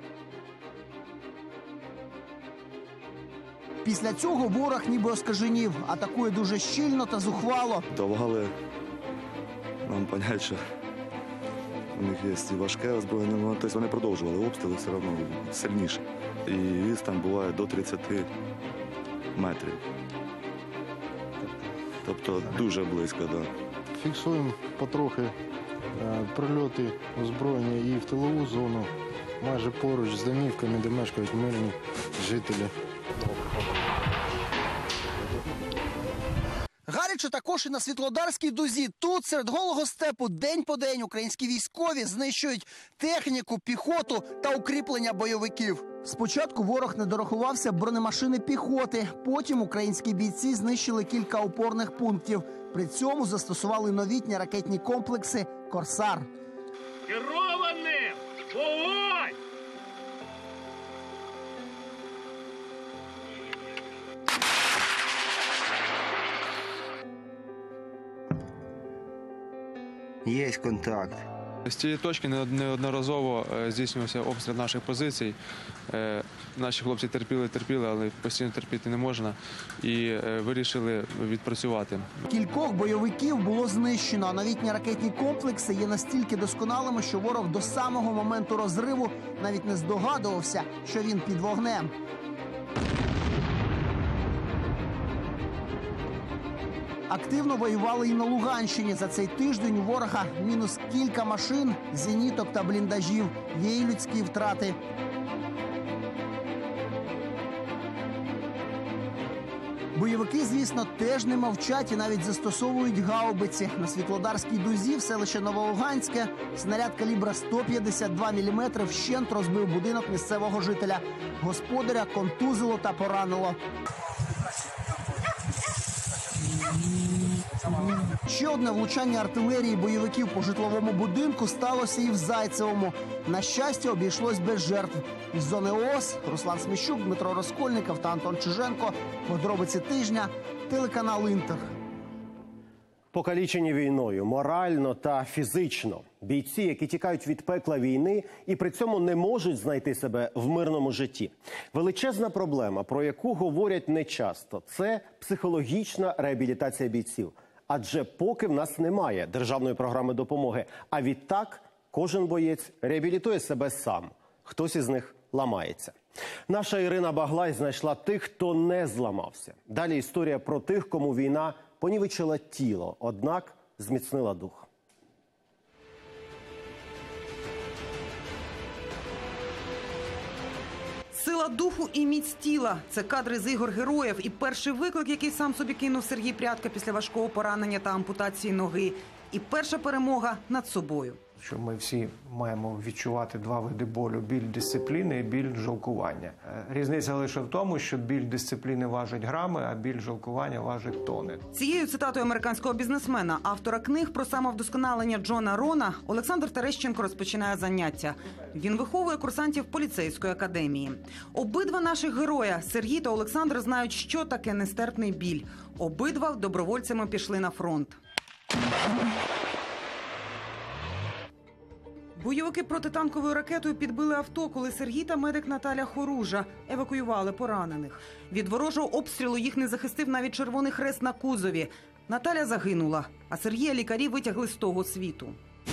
Після цього ворог ніби оскаженів. Атакує дуже щільно та зухвало.
Давали нам поняти, що у них є і важке озброєння. Тобто вони продовжували обстріли все одно сильніше. І відстань буває до 30 метрів. Тобто дуже близько, так. Да.
Фіксуємо потрохи прильоти озброєння і в тилову зону, майже поруч з домівками, де мешкають мирні жителі.
Гаряче також і на Світлодарській дузі. Тут, серед голого степу, день по день українські військові знищують техніку, піхоту та укріплення бойовиків. Спочатку ворог не дорахувався бронемашини піхоти. Потім українські бійці знищили кілька опорних пунктів. При цьому застосували новітні ракетні комплекси «Корсар».
Керованим! Вогонь!
Є контакт.
З цієї точки неодноразово здійснювався обстріл наших позицій. Наші хлопці терпіли, але постійно терпіти не можна. І вирішили відпрацювати.
Кількох бойовиків було знищено, а новітні ракетні комплекси є настільки досконалими, що ворог до самого моменту розриву навіть не здогадувався, що він під вогнем. Активно воювали і на Луганщині. За цей тиждень у ворога мінус кілька машин, зеніток та бліндажів. Є й людські втрати. Бойовики, звісно, теж не мовчать і навіть застосовують гаубиці. На Світлодарській дузі в селище Новолуганське снаряд калібра 152 мм вщент розбив будинок місцевого жителя. Господаря контузило та поранило. Ще одне влучання артилерії бойовиків по житловому будинку сталося і в Зайцевому. На щастя, обійшлось без жертв. Із зони ООС Руслан Смещук, Дмитро Розкольников та Антон Чиженко. Подробиці тижня. Телеканал «Інтер».
Покалічені війною морально та фізично. Бійці, які тікають від пекла війни і при цьому не можуть знайти себе в мирному житті. Величезна проблема, про яку говорять нечасто – це психологічна реабілітація бійців. Адже поки в нас немає державної програми допомоги, а відтак кожен боєць реабілітує себе сам. Хтось із них ламається. Наша Ірина Баглай знайшла тих, хто не зламався. Далі історія про тих, кому війна понівечила тіло, однак зміцнила дух.
Сила духу і міць тіла – це кадри з ігор героїв і перший виклик, який сам собі кинув Сергій Прядко після важкого поранення та ампутації ноги. І перша перемога над собою.
що ми всі маємо відчувати два види болю – біль дисципліни і біль жалкування. Різниця лише в тому, що біль дисципліни важить грами, а біль жалкування важить тони.
Цією цитатою американського бізнесмена, автора книг про самовдосконалення Джона Рона, Олександр Терещенко розпочинає заняття. Він виховує курсантів поліцейської академії. Обидва наших героя, Сергій та Олександр, знають, що таке нестерпний біль. Обидва добровольцями пішли на фронт. Бойовики протитанковою ракетою підбили авто, коли Сергій та медик Наталя Хоружа евакуювали поранених. Від ворожого обстрілу їх не захистив навіть Червоний Хрест на кузові. Наталя загинула, а Сергія лікарі витягли з того світу.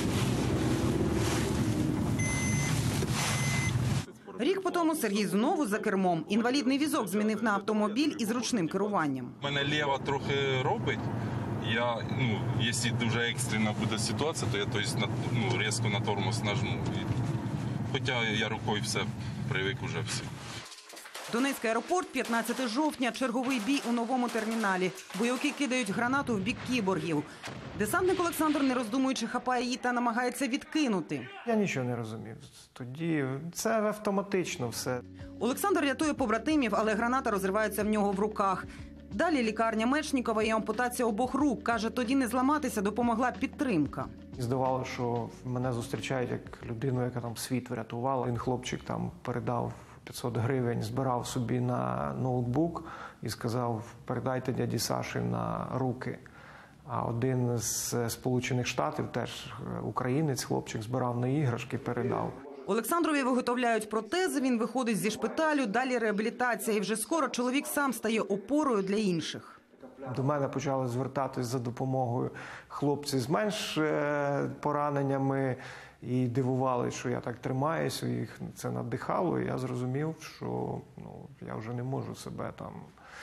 Рік по тому Сергій знову за кермом. Інвалідний візок змінив на автомобіль із ручним керуванням.
Мене ліва трохи робить. Я, якщо дуже екстрена буде ситуація, то я різко на тормоз нажму. Хоча я рукою все привик уже всі.
Донецький аеропорт, 15 жовтня, черговий бій у новому терміналі. Бойовики кидають гранату в бік кіборгів. Десантник Олександр, не роздумуючи, хапає її та намагається відкинути.
Я нічого не розумів. Тоді це автоматично все.
Олександр рятує побратимів, але граната розривається в нього в руках. Далі лікарня Мечнікова і ампутація обох рук. Каже, тоді не зламатися допомогла підтримка.
Здавалося, що мене зустрічають як людину, яка там світ врятувала. Один хлопчик там передав 500 гривень, збирав собі на ноутбук і сказав, передайте дяді Саші на руки. А один з Сполучених Штатів, теж українець, хлопчик, збирав на іграшки, передав.
Олександрові виготовляють протези, він виходить зі шпиталю, далі реабілітація. І вже скоро чоловік сам стає опорою для інших.
До мене почали звертатись за допомогою хлопці з менш пораненнями і дивували, що я так тримаюся, їх це надихало. І я зрозумів, що я вже не можу себе там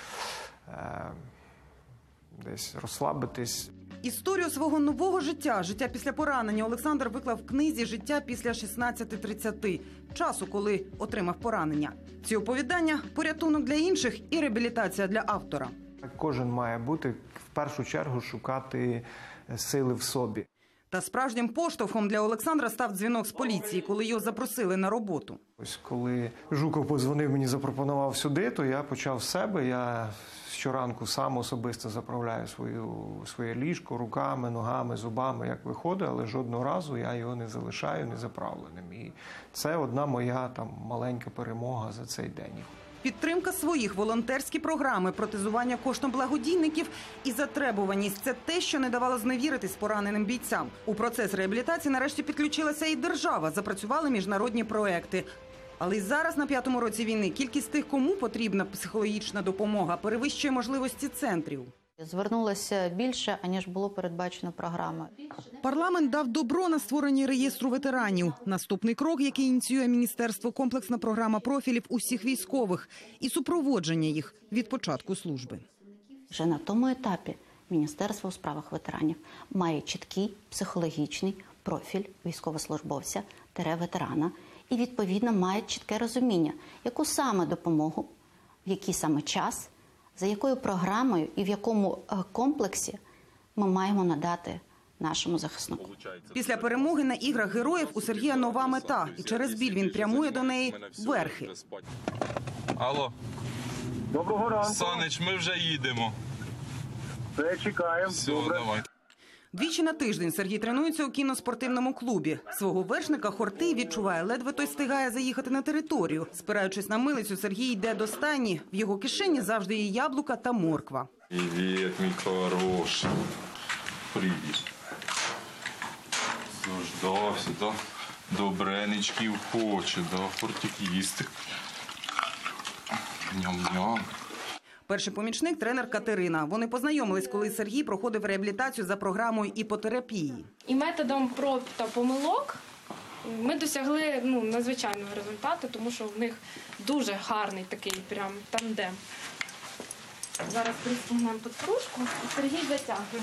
десь розслабитись.
Історію свого нового життя, життя після поранення, Олександр виклав в книзі «Життя після 16:30», часу, коли отримав поранення. Ці оповідання – порятунок для інших і реабілітація для автора.
Кожен має бути, в першу чергу, шукати сили в собі.
Та справжнім поштовхом для Олександра став дзвінок з поліції, коли його запросили на роботу.
Ось коли Жуков подзвонив, мені запропонував сюди, то я почав з себе. Я щоранку сам особисто заправляю своє ліжко руками, ногами, зубами, як виходить, але жодного разу я його не залишаю незаправленим. І це одна моя маленька перемога за цей день.
Підтримка своїх, волонтерські програми, протезування коштом благодійників і затребуваність – це те, що не давало зневіритись пораненим бійцям. У процес реабілітації нарешті підключилася і держава, запрацювали міжнародні проекти. Але й зараз, на 5-му році війни, кількість тих, кому потрібна психологічна допомога, перевищує можливості центрів.
Звернулося більше, аніж було передбачено програмою.
Парламент дав добро на створення реєстру ветеранів. Наступний крок, який ініціює міністерство – комплексна програма профілів усіх військових і супроводження їх від початку служби.
Вже на тому етапі Міністерство у справах ветеранів має чіткий психологічний профіль військовослужбовця-ветерана і, відповідно, має чітке розуміння, яку саме допомогу, в який саме час, за якою програмою і в якому комплексі ми маємо надати нашому захиснику.
Після перемоги на іграх героїв у Сергія нова мета. І через біль він прямує до неї верхи.
Алло.
Доброго ранку.
Санич, ми вже їдемо.
Все, чекаємо.
Все, давай.
Двічі на тиждень Сергій тренується у кіноспортивному клубі. Свого вершника Хортий відчуває, ледве той встигає заїхати на територію. Спираючись на милицю, Сергій йде до стайні. В його кишені завжди є яблука та морква.
Привіт, мій хороший. Привіт. Заждався, да? Добреничків хоче, да? Хортик їсти. Ням-ням.
Перший помічник – тренер Катерина. Вони познайомились, коли Сергій проходив реабілітацію за програмою іпотерапії.
І методом проб та помилок ми досягли надзвичайного результату, тому що в них дуже гарний такий прям тандем. Зараз пристігнемо тут кружку, і Сергій затягне.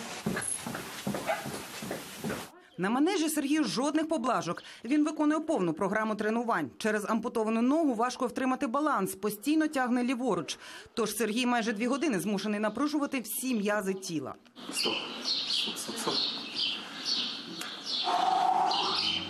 На манежі Сергію жодних поблажок. Він виконує повну програму тренувань. Через ампутовану ногу важко втримати баланс, постійно тягне ліворуч. Тож Сергій майже 2 години змушений напружувати всі м'язи тіла.
Стоп, стоп, стоп, стоп.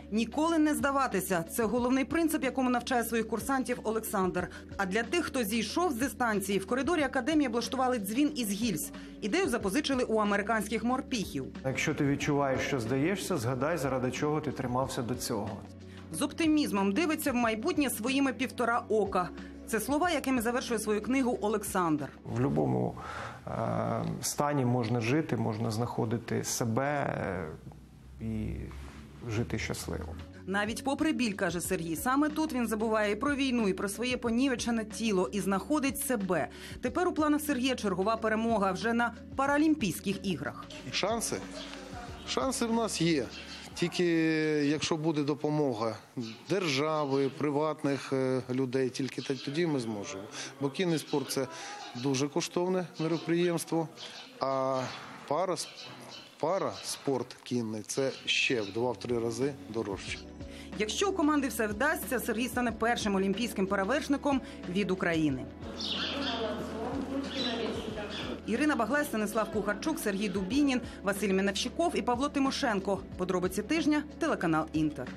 Ніколи не здаватися – це головний принцип, якому навчає своїх курсантів Олександр. А для тих, хто зійшов з дистанції, в коридорі академії облаштували дзвін із гільз. Ідею запозичили у американських морпіхів.
Якщо ти відчуваєш, що здаєшся, згадай, заради чого ти тримався до цього.
З оптимізмом дивиться в майбутнє своїми 1,5 ока. Це слова, якими завершує свою книгу Олександр.
В будь-якому стані можна жити, можна знаходити себе і жити щасливо.
Навіть попри біль, каже Сергій, саме тут він забуває і про війну, і про своє понівечене тіло, і знаходить себе. Тепер у планах Сергія чергова перемога вже на Паралімпійських іграх.
Шанси в нас є. Тільки якщо буде допомога держави, приватних людей, тільки тоді ми зможемо. Бо кінний спорт – це дуже коштовне мероприємство, а пара спорт кінний – це ще в 2-3 рази дорожче.
Якщо у команди все вдасться, Сергій стане першим олімпійським паравершником від України. Ірина Баглай, Станислав Кухарчук, Сергій Дубінін, Василь Меневщиков і Павло Тимошенко. Подробиці тижня, телеканал «Інтер».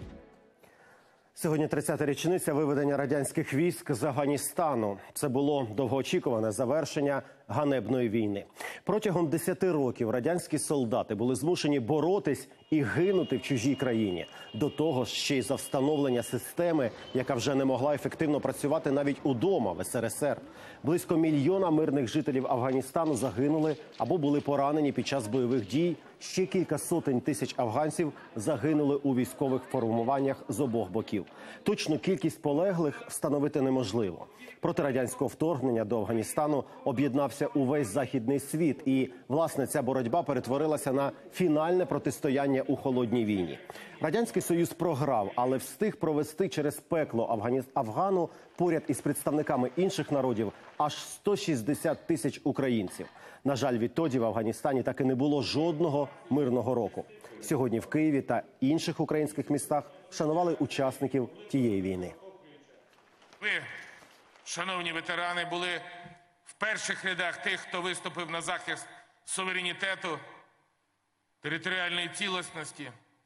Сьогодні 30-та річниця виведення радянських військ з Афганістану. Це було довгоочікуване завершення ганебної війни. Протягом 10 років радянські солдати були змушені боротись і гинути в чужій країні. До того ж, ще й за встановлення системи, яка вже не могла ефективно працювати навіть удома в СРСР. Близько 1 мільйона мирних жителів Афганістану загинули або були поранені під час бойових дій. Ще кілька сотень тисяч афганців загинули у військових формуваннях з обох боків. Точну кількість полеглих встановити неможливо. Проти радянського вторгнення до Афганістану об'єднався увесь західний світ. І, власне, ця боротьба перетворилася на фінальне протистояння у холодній війні. Радянський Союз програв, але встиг провести через пекло Афгану поряд із представниками інших народів аж 160 тисяч українців. На жаль, відтоді в Афганістані так і не було жодного мирного року. Сьогодні в Києві та інших українських містах вшанували учасників тієї війни.
Ви, шановні ветерани, були в перших рядах тих, хто виступив на захист суверенітету, територіальної цілісності,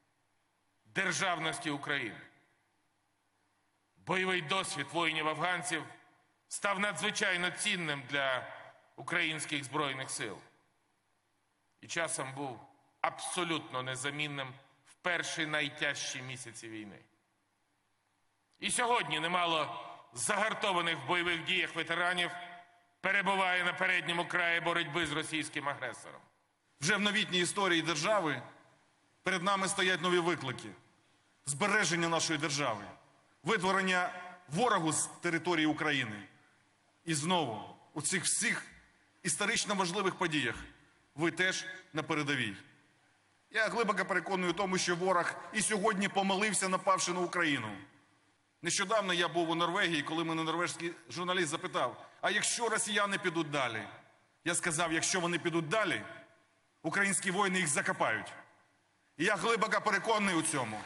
державності України. Бойовий досвід воїнів-афганців став надзвичайно цінним для українських Збройних сил. І часом був абсолютно незамінним в перші найтяжчі місяці війни. І сьогодні немало загартованих в бойових діях ветеранів перебуває на передньому краї боротьби з російським агресором.
Вже в новітній історії держави перед нами стоять нові виклики. Збереження нашої держави, витворення ворогу з території України. І знову у цих всіх історично важливих подіях ви теж на передовій. Я глибоко переконаний у тому, що ворог і сьогодні помилився, напавши на Україну. Нещодавно я був у Норвегії, коли мене норвезький журналіст запитав, а якщо росіяни підуть далі? Я сказав, якщо вони підуть далі, українські воїни їх закопають. І я глибоко переконаний у цьому.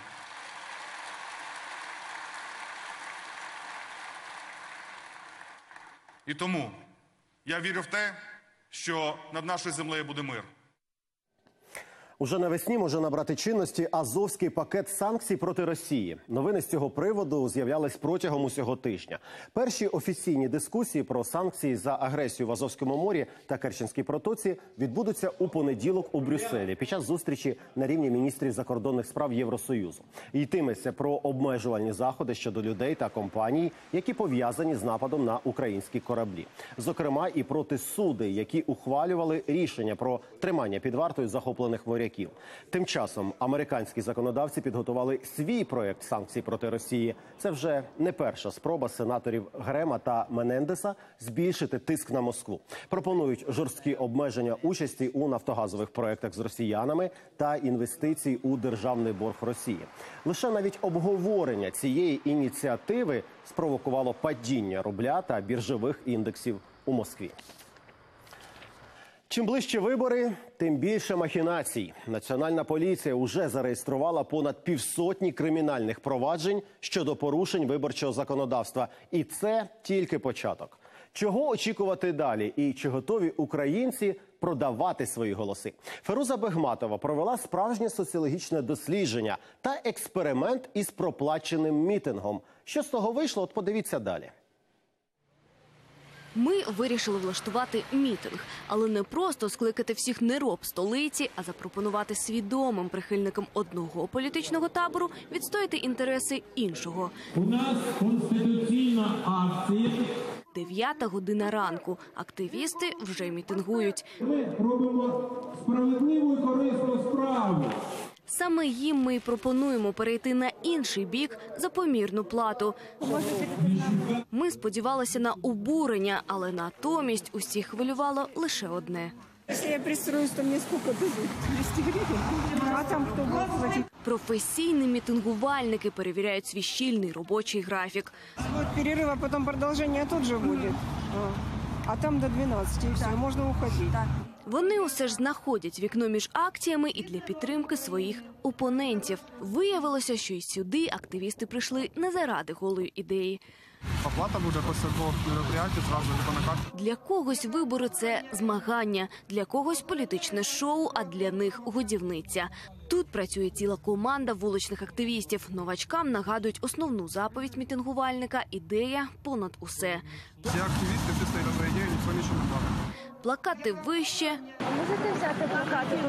І тому я вірю в те, що над нашою землею буде мир.
Уже навесні може набрати чинності азовський пакет санкцій проти Росії. Новини з цього приводу з'являлись протягом усього тижня. Перші офіційні дискусії про санкції за агресію в Азовському морі та Керченській протоці відбудуться у понеділок у Брюсселі під час зустрічі на рівні міністрів закордонних справ Євросоюзу. Йтиметься про обмежувальні заходи щодо людей та компаній, які пов'язані з нападом на українські кораблі. Зокрема, і проти судей, які ухвалювали рішення про тримання під вартою захоплених моряків. Тим часом американські законодавці підготували свій проєкт санкцій проти Росії. Це вже не перша спроба сенаторів Грема та Менендеса збільшити тиск на Москву. Пропонують жорсткі обмеження участі у нафтогазових проєктах з росіянами та інвестицій у державний борг Росії. Лише навіть обговорення цієї ініціативи спровокувало падіння рубля та біржових індексів у Москві. Чим ближче вибори, тим більше махінацій. Національна поліція уже зареєструвала понад 500 кримінальних проваджень щодо порушень виборчого законодавства. І це тільки початок. Чого очікувати далі і чи готові українці продавати свої голоси? Феруза Бегматова провела справжнє соціологічне дослідження та експеримент із проплаченим мітингом. Що з того вийшло, от подивіться далі.
Ми вирішили влаштувати мітинг, але не просто скликати всіх нероб столиці, а запропонувати свідомим прихильникам одного політичного табору відстояти інтереси іншого.
У нас конституційна акція.
9 година ранку. Активісти вже мітингують.
Ми робимо справедливу і корисну справу.
Саме їм ми й пропонуємо перейти на інший бік за помірну плату. Ми сподівалися на обурення, але натомість усіх хвилювало лише одне.
Якщо я пристроюсь, то мені скільки дадуть? 200 гривень? А там хто буде платити?
Професійні мітингувальники перевіряють свій щільний робочий графік.
Буде перерив, а потім продовження тут же буде. А там до 12, і все, можна уходити.
Вони усе ж знаходять вікно між акціями і для підтримки своїх опонентів. Виявилося, що й сюди активісти прийшли не заради голої ідеї.
Оплата буде після двох мероприятий, зразу на карті.
Для когось вибори – це змагання, для когось політичне шоу, а для них – годівниця. Тут працює ціла команда вуличних активістів. Новачкам нагадують основну заповідь мітингувальника – ідея понад усе.
Всі активісти, всі стоять за ідею, ніхто нічого не платить.
Плакати вище.
А можете взяти плакати,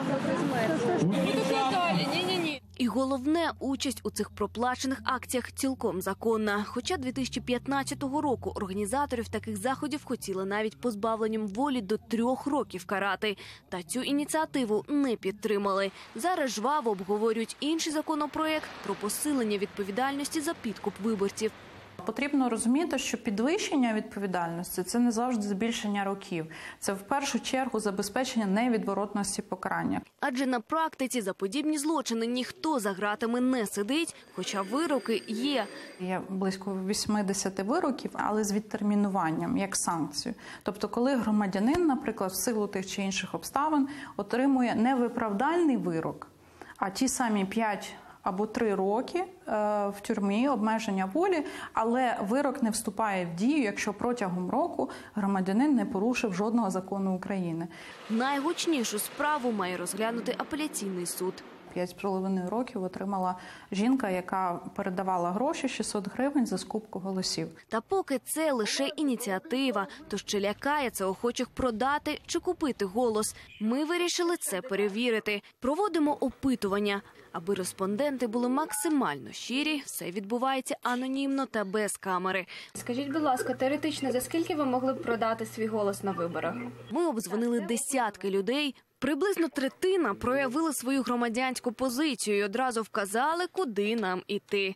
візьмете?
Ні-ні-ні. І головне, участь у цих проплачених акціях цілком законна. Хоча 2015 року організаторів таких заходів хотіли навіть позбавленням волі до 3 років карати. Та цю ініціативу не підтримали. Зараз жваво обговорюють інший законопроект про посилення відповідальності за підкуп виборців.
Потрібно розуміти, що підвищення відповідальності – це не завжди збільшення років. Це в першу чергу забезпечення невідворотності покарання.
Адже на практиці за подібні злочини ніхто за ґратами не сидить, хоча вироки є.
Є близько 80 вироків, але з відтермінуванням, як санкцію. Тобто, коли громадянин, наприклад, в силу тих чи інших обставин, отримує не виправдальний вирок, а ті самі 5 або 3 роки в тюрмі, обмеження волі, але вирок не вступає в дію, якщо протягом року громадянин не порушив жодного закону України.
Найгучнішу справу має розглянути апеляційний суд.
5,5 років отримала жінка, яка передавала гроші, 600 гривень за скупку голосів.
Та поки це лише ініціатива, то ще лякає це охочих продати чи купити голос. Ми вирішили це перевірити. Проводимо опитування. Аби респонденти були максимально щирі, все відбувається анонімно та без камери.
Скажіть, будь ласка, теоретично, за скільки ви могли б продати свій голос на виборах?
Ми обдзвонили десятки людей. Приблизно третина проявили свою громадянську позицію і одразу вказали, куди нам іти.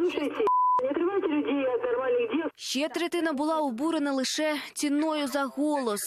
Ще третина була обурена лише ціною за голос.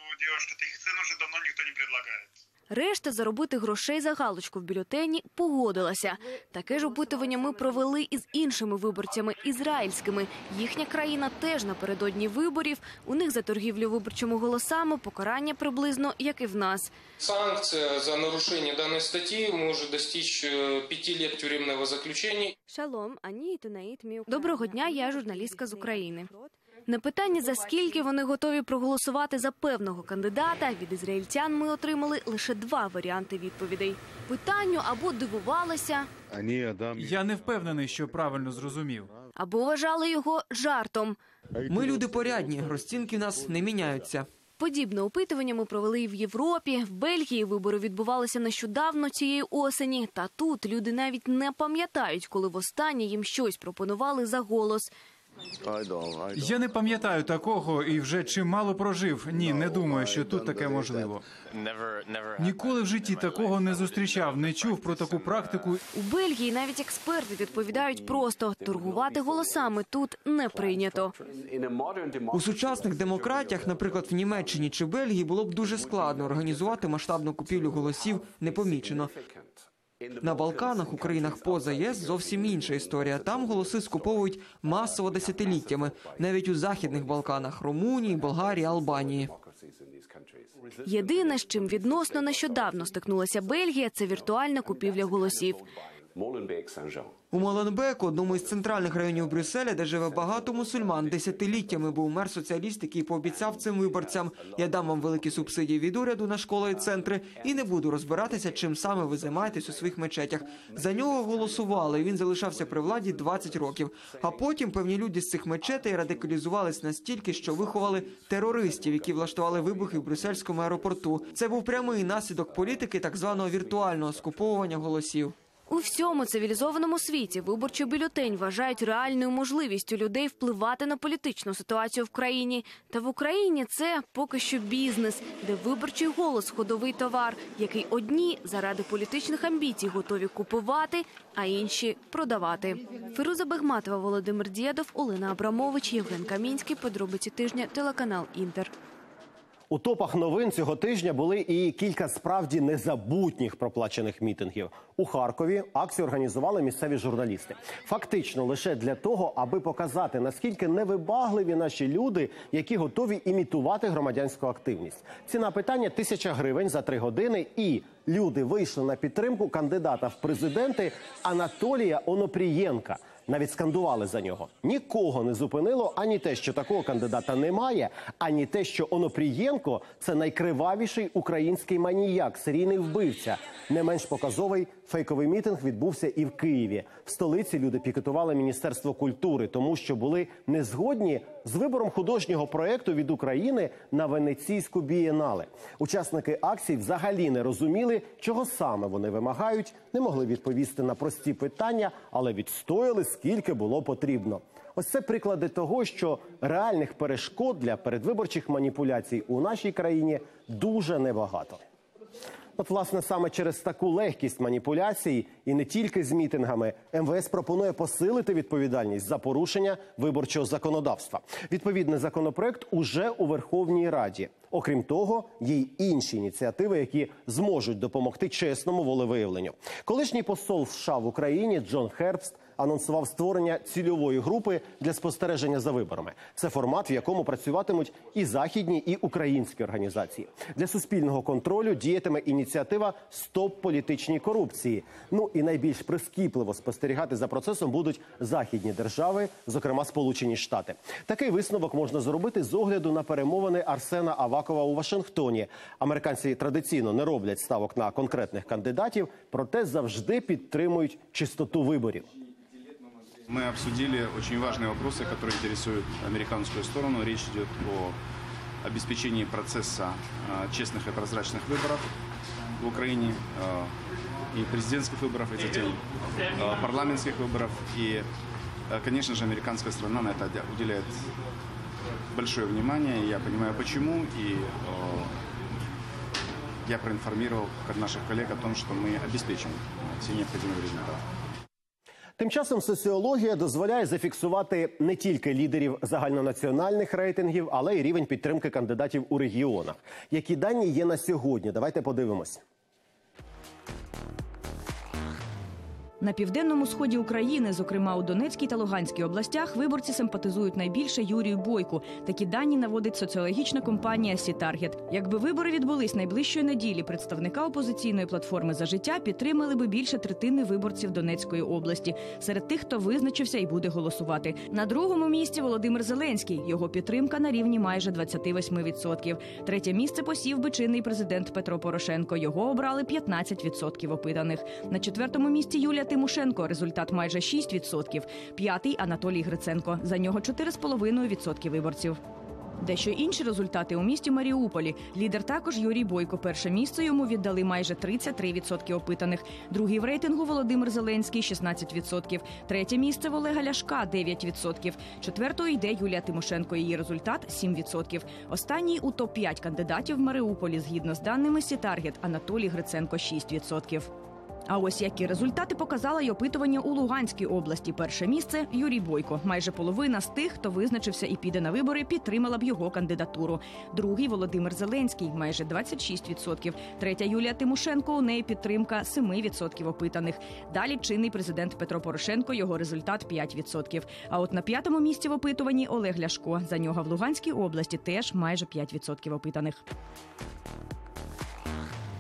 Решта заробити грошей за галочку в бюлетені погодилася. Таке ж опитування ми провели із іншими виборцями ізраїльськими. Їхня країна теж напередодні виборів. У них за торгівлю виборчими голосами покарання приблизно, як і в нас.
Санкция за нарушение данной статьи может достичь 5 лет тюремного заключения.
Шалом, доброго дня, я журналістка з України. На питання, за скільки вони готові проголосувати за певного кандидата, від ізраїльтян ми отримали лише 2 варіанти відповідей. Питанню або дивувалися,
я не впевнений, що правильно зрозумів,
або вважали його жартом.
Ми люди порядні, розцінки в нас не міняються.
Подібне опитування ми провели і в Європі. В Бельгії вибори відбувалися нещодавно цієї осені. Та тут люди навіть не пам'ятають, коли востаннє їм щось пропонували за голос.
Я не пам'ятаю такого і вже чимало прожив. Ні, не думаю, що тут таке можливо. Ніколи в житті такого не зустрічав, не чув про таку практику.
У Бельгії навіть експерти відповідають просто – торгувати голосами тут не прийнято.
У сучасних демократіях, наприклад, в Німеччині чи Бельгії, було б дуже складно організувати масштабну купівлю голосів непомічено. На Балканах, у країнах поза ЄС, зовсім інша історія. Там голоси скуповують масово десятиліттями. Навіть у Західних Балканах – Румунії, Болгарії, Албанії.
Єдине, з чим відносно нещодавно стикнулася Бельгія – це віртуальна купівля голосів.
У У Моленбеку, одному із центральних районів Брюсселя, де живе багато мусульман, десятиліттями був мер-соціаліст, який пообіцяв цим виборцям: «Я дам вам великі субсидії від уряду на школи і центри і не буду розбиратися, чим саме ви займаєтесь у своїх мечетях». За нього голосували, і він залишався при владі 20 років. А потім певні люди з цих мечетей радикалізувались настільки, що виховали терористів, які влаштували вибухи в брюссельському аеропорту. Це був прямий наслідок політики так званого віртуального скуповування голосів.
У всьому цивілізованому світі виборчий бюлетень вважають реальною можливістю людей впливати на політичну ситуацію в країні. Та в Україні це поки що бізнес, де виборчий голос – ходовий товар, який одні заради політичних амбіцій готові купувати, а інші – продавати. Фіруза Бегматова, Володимир Дєдов, Олена Абрамович, Євген Камінський. Подробиці тижня, телеканал «Інтер».
У топах новин цього тижня були і кілька справді незабутніх проплачених мітингів. У Харкові акцію організували місцеві журналісти. Фактично лише для того, аби показати, наскільки невибагливі наші люди, які готові імітувати громадянську активність. Ціна питання – 1000 гривень за 3 години, і люди вийшли на підтримку кандидата в президенти Анатолія Онопрієнка. Навіть скандували за нього. Нікого не зупинило ані те, що такого кандидата немає, ані те, що Онопрієнко – це найкривавіший український маніяк, серійний вбивця. Не менш показовий фейковий мітинг відбувся і в Києві. В столиці люди пікетували Міністерство культури, тому що були не згодні з вибором художнього проєкту від України на Венеційську бієнале. Учасники акцій взагалі не розуміли, чого саме вони вимагають, не могли відповісти на прості питання, але відстояли, скільки було потрібно. Ось це приклади того, що реальних перешкод для передвиборчих маніпуляцій у нашій країні дуже небагато. От, власне, саме через таку легкість маніпуляцій, і не тільки з мітингами, МВС пропонує посилити відповідальність за порушення виборчого законодавства. Відповідний законопроект уже у Верховній Раді. Окрім того, є й інші ініціативи, які зможуть допомогти чесному волевиявленню. Колишній посол США в Україні Джон Хербст анонсував створення цільової групи для спостереження за виборами. Це формат, в якому працюватимуть і західні, і українські організації. Для суспільного контролю діятиме ініціатива «Стоп політичній корупції». Ну і найбільш прискіпливо спостерігати за процесом будуть західні держави, зокрема Сполучені Штати. Такий висновок можна зробити з огляду на перемовини Арсена Авакова у Вашингтоні. Американці традиційно не роблять ставок на конкретних кандидатів, проте завжди підтримують чистоту виборів.
Мы обсудили очень важные вопросы, которые интересуют американскую сторону. Речь идет о обеспечении процесса честных и прозрачных выборов в Украине, и президентских выборов, и затем парламентских выборов. И, конечно же, американская сторона на это уделяет большое внимание. И я понимаю, почему. И я проинформировал наших коллег о том, что мы обеспечим все необходимые результаты.
Тим часом соціологія дозволяє зафіксувати не тільки лідерів загальнонаціональних рейтингів, але й рівень підтримки кандидатів у регіонах. Які дані є на сьогодні? Давайте подивимось.
На південному сході України, зокрема у Донецькій та Луганській областях, виборці симпатизують найбільше Юрію Бойку. Такі дані наводить соціологічна компанія «Сі-Таргет». Якби вибори відбулись найближчої неділі, представника опозиційної платформи «За життя» підтримали би більше третини виборців Донецької області. Серед тих, хто визначився і буде голосувати. На другому місці Володимир Зеленський. Його підтримка на рівні майже 28%. Третє місце посів би чинний президент Петро Порошенко. Його обрали 15% опитаних. На четвертому місці Юлія Тимошенко, результат майже 6%. П'ятий – Анатолій Гриценко, за нього 4,5% виборців. Дещо інші результати у місті Маріуполі. Лідер також Юрій Бойко. Перше місце йому віддали майже 33% опитаних. Другий в рейтингу Володимир Зеленський – 16%. Третє місце в Олега Ляшка – 9%. Четвертою йде Юлія Тимошенко. Її результат – 7%. Останній у топ-5 кандидатів в Маріуполі, згідно з даними Сі-Таргет, Анатолій Гриценко – 6%. А ось які результати показало й опитування у Луганській області. Перше місце – Юрій Бойко. Майже половина з тих, хто визначився і піде на вибори, підтримала б його кандидатуру. Другий – Володимир Зеленський. Майже 26%. Третя – Юлія Тимошенко. У неї підтримка 7% опитаних. Далі чинний президент Петро Порошенко. Його результат – 5%. А от на п'ятому місці в опитуванні – Олег Ляшко. За нього в Луганській області теж майже 5% опитаних.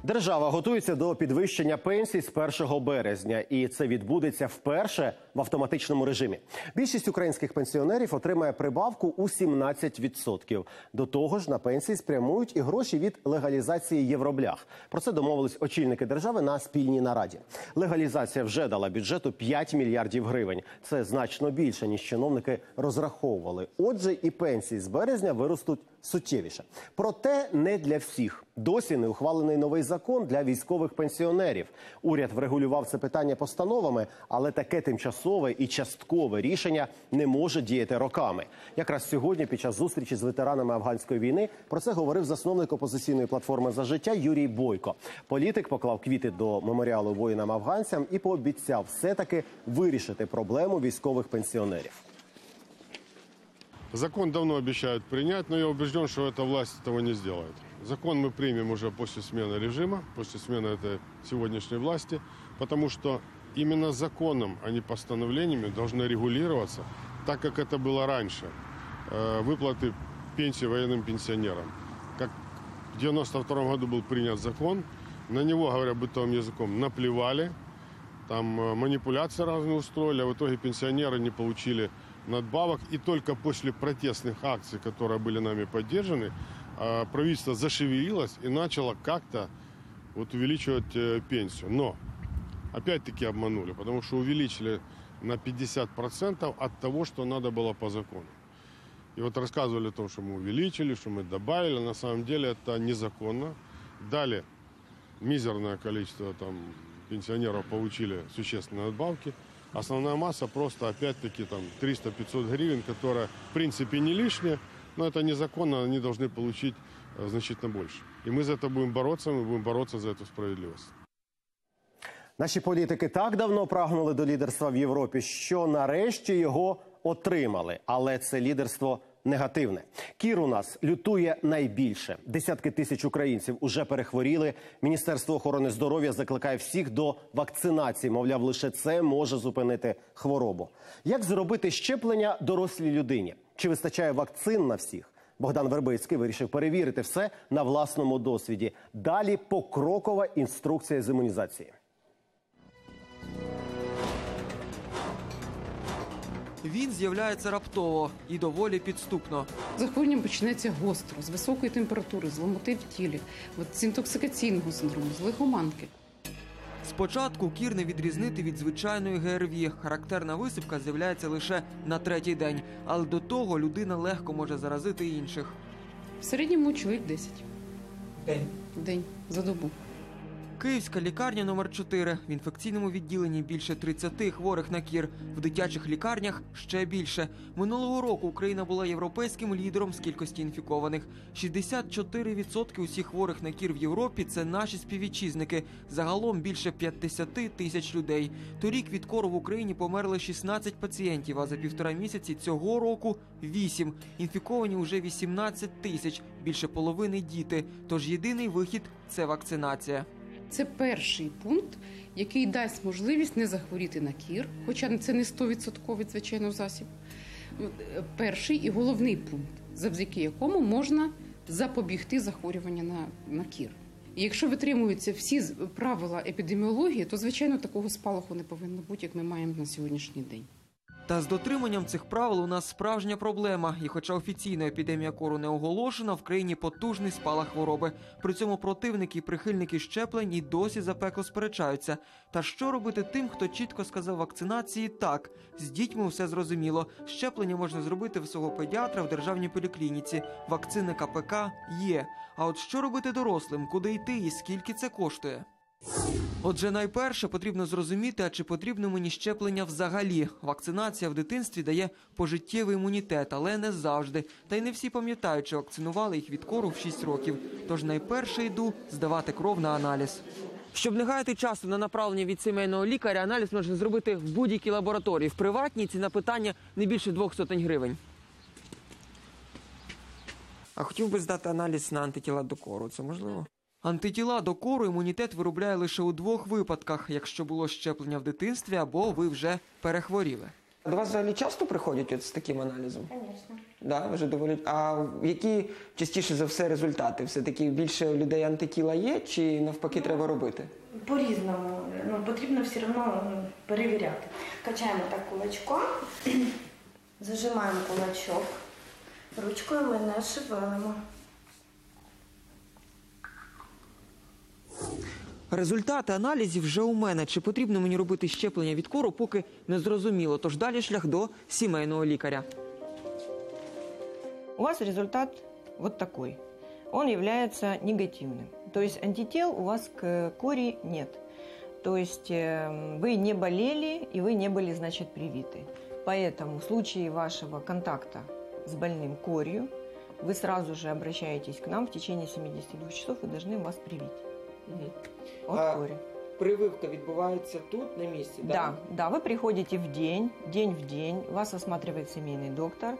Держава готується до підвищення пенсій з 1 березня. І це відбудеться вперше в автоматичному режимі. Більшість українських пенсіонерів отримає прибавку у 17%. До того ж, на пенсії спрямують і гроші від легалізації євроблях. Про це домовились очільники держави на спільній нараді. Легалізація вже дала бюджету 5 мільярдів гривень. Це значно більше, ніж чиновники розраховували. Отже, і пенсії з березня виростуть суттєвіше. Проте не для всіх. Досі не ухвалений новий закон для військових пенсіонерів. Уряд врегулював це питання постановами, але таке тимчасове і часткове рішення не може діяти роками. Якраз сьогодні, під час зустрічі з ветеранами афганської війни, про це говорив засновник опозиційної платформи «За життя» Юрій Бойко. Політик поклав квіти до меморіалу воїнам-афганцям і пообіцяв все-таки вирішити проблему військових пенсіонерів.
Закон давно обещают принять, но я убежден, что эта власть этого не сделает. Закон мы примем уже после смены режима, после смены этой сегодняшней власти, потому что именно законом, а не постановлениями должны регулироваться, так как это было раньше, выплаты пенсии военным пенсионерам. Как в 1992 году был принят закон, на него, говоря бытовым языком, наплевали, там манипуляции разные устроили, а в итоге пенсионеры не получили надбавок. И только после протестных акций, которые были нами поддержаны, правительство зашевелилось и начало как-то увеличивать пенсию. Но опять-таки обманули, потому что увеличили на 50% от того, что надо было по закону. И вот рассказывали о том, что мы увеличили, что мы добавили. На самом деле это незаконно. Дали мизерное количество пенсионеров получили существенные надбавки. Основная масса просто, опять-таки, 300-500 гривен, которая, в принципе, не лишняя, но это незаконно, они должны получить значительно больше. И мы за это будем бороться, мы будем бороться за эту справедливость.
Наші політики так давно прагнули до лідерства в Європі, що нарешті його отримали. Але це лідерство негативне. Кір у нас лютує найбільше. Десятки тисяч українців уже перехворіли. Міністерство охорони здоров'я закликає всіх до вакцинації. Мовляв, лише це може зупинити хворобу. Як зробити щеплення дорослій людині? Чи вистачає вакцин на всіх? Богдан Вербицький вирішив перевірити все на власному досвіді. Далі покрокова інструкція з імунізації.
Він з'являється раптово і доволі підступно.
Захворювання почнеться гостро, з високої температури, з ломоти в тілі, з інтоксикаційного синдрому, з лихоманки.
Спочатку кір не відрізнити від звичайної ГРВІ. Характерна висипка з'являється лише на 3-й день. Але до того людина легко може заразити інших.
В середньому чоловік 10. В день, за добу.
Київська лікарня номер 4. В інфекційному відділенні більше 30 хворих на кір. В дитячих лікарнях ще більше. Минулого року Україна була європейським лідером з кількості інфікованих. 64% усіх хворих на кір в Європі – це наші співвітчизники. Загалом більше 50 тисяч людей. Торік від кору в Україні померли 16 пацієнтів, а за 1,5 місяці цього року – 8. Інфіковані уже 18 тисяч, більше половини – діти. Тож єдиний вихід – це вакцинація.
Це перший пункт, який дасть можливість не захворіти на кір, хоча це не 100% звичайно засіб. Перший і головний пункт, завдяки якому можна запобігти захворюванню на кір. І якщо витримуються всі правила епідеміології, то, звичайно, такого спалаху не повинно бути, як ми маємо на сьогоднішній день.
Та з дотриманням цих правил у нас справжня проблема. І хоча офіційно епідемія кору не оголошена, в країні потужний спалах хвороби. При цьому противники і прихильники щеплень і досі запекло сперечаються. Та що робити тим, хто чітко сказав вакцинації «так»? З дітьми все зрозуміло. Щеплення можна зробити в свого педіатра в державній поліклініці. Вакцини КПК є. А от що робити дорослим? Куди йти і скільки це коштує? Отже, найперше потрібно зрозуміти, а чи потрібно мені щеплення взагалі. Вакцинація в дитинстві дає пожиттєвий імунітет, але не завжди. Та й не всі пам'ятають, що вакцинували їх від кору в 6 років. Тож найперше йду здавати кров на аналіз. Щоб не гаяти часу на направлення від сімейного лікаря, аналіз можна зробити в будь-якій лабораторії. В приватній ціна питання не більше 200 гривень. А хотів би здати аналіз на антитіла до кору. Це можливо? Антитіла до кору імунітет виробляє лише у 2 випадках, якщо було щеплення в дитинстві або ви вже перехворіли. До вас взагалі часто приходять от з таким аналізом?
Звісно.
Да, вже доволі. А які частіше за все результати? Все-таки більше людей антитіла є чи навпаки треба робити?
По-різному. Потрібно все одно перевіряти. Качаємо так кулачком, зажимаємо кулачок, ручкою ми не шевелимо.
Результати аналізів вже у мене. Чи потрібно мені робити щеплення від кору, поки не зрозуміло. Тож далі шлях до сімейного лікаря.
У вас результат вот такой. Он является негативным. То есть антител у вас к коре нет. То есть вы не болели и вы не были, значит, привиты. Поэтому в случае вашего контакта с больным корью вы сразу же обращаетесь к нам. В течение 72 часов вы должны вас привить. От кори.
Прививка відбувається тут, на місці,
да? Да, вы приходите день в день, вас осматривает семейный доктор.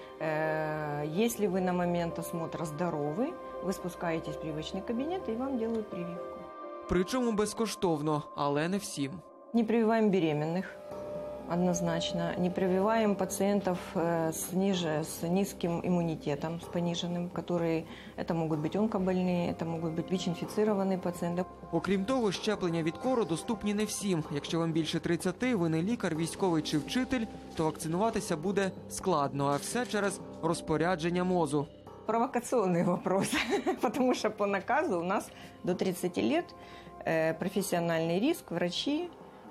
Если вы на момент осмотра здоровы, вы спускаетесь в прививочный кабинет и вам делают прививку.
Причому безкоштовно, але не всім.
Не прививаем беременных, однозначно. Не прививаем пациентов с низким иммунитетом, с пониженным, которые, это могут быть онкобольные, это могут быть ВІЧ-інфіцировані пацієнти.
Окрім того, щеплення від кору доступні не всім. Якщо вам більше 30, ви не лікар, військовий чи вчитель, то вакцинуватися буде складно, а все через розпорядження МОЗу.
Провокационный вопрос, потому что по наказу у нас до 30 лет профессиональный риск, врачи,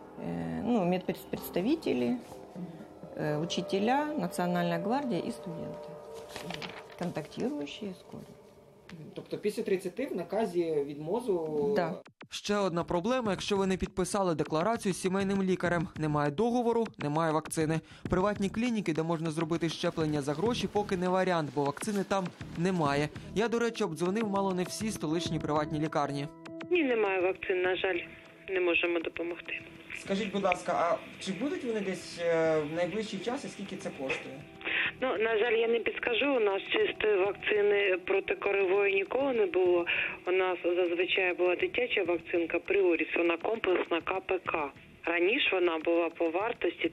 медпредставители, учителя, Национальная гвардия и студенты, контактирующие с корью.
Тобто після 30 в наказі від МОЗу...
Да.
Ще одна проблема, якщо ви не підписали декларацію з сімейним лікарем. Немає договору, немає вакцини. Приватні клініки, де можна зробити щеплення за гроші, поки не варіант, бо вакцини там немає. Я, до речі, обдзвонив мало не всі столичні приватні лікарні.
Ні, немає вакцин, на жаль, не можемо допомогти.
Скажіть, будь ласка, а чи будуть вони десь в найближчий час і скільки це коштує?
На жаль, я не підскажу. У нас чистої вакцини проти коревої ніколи не було. У нас зазвичай була дитяча вакцинка Пріоріс, вона комплексна КПК. Раніше вона була по вартості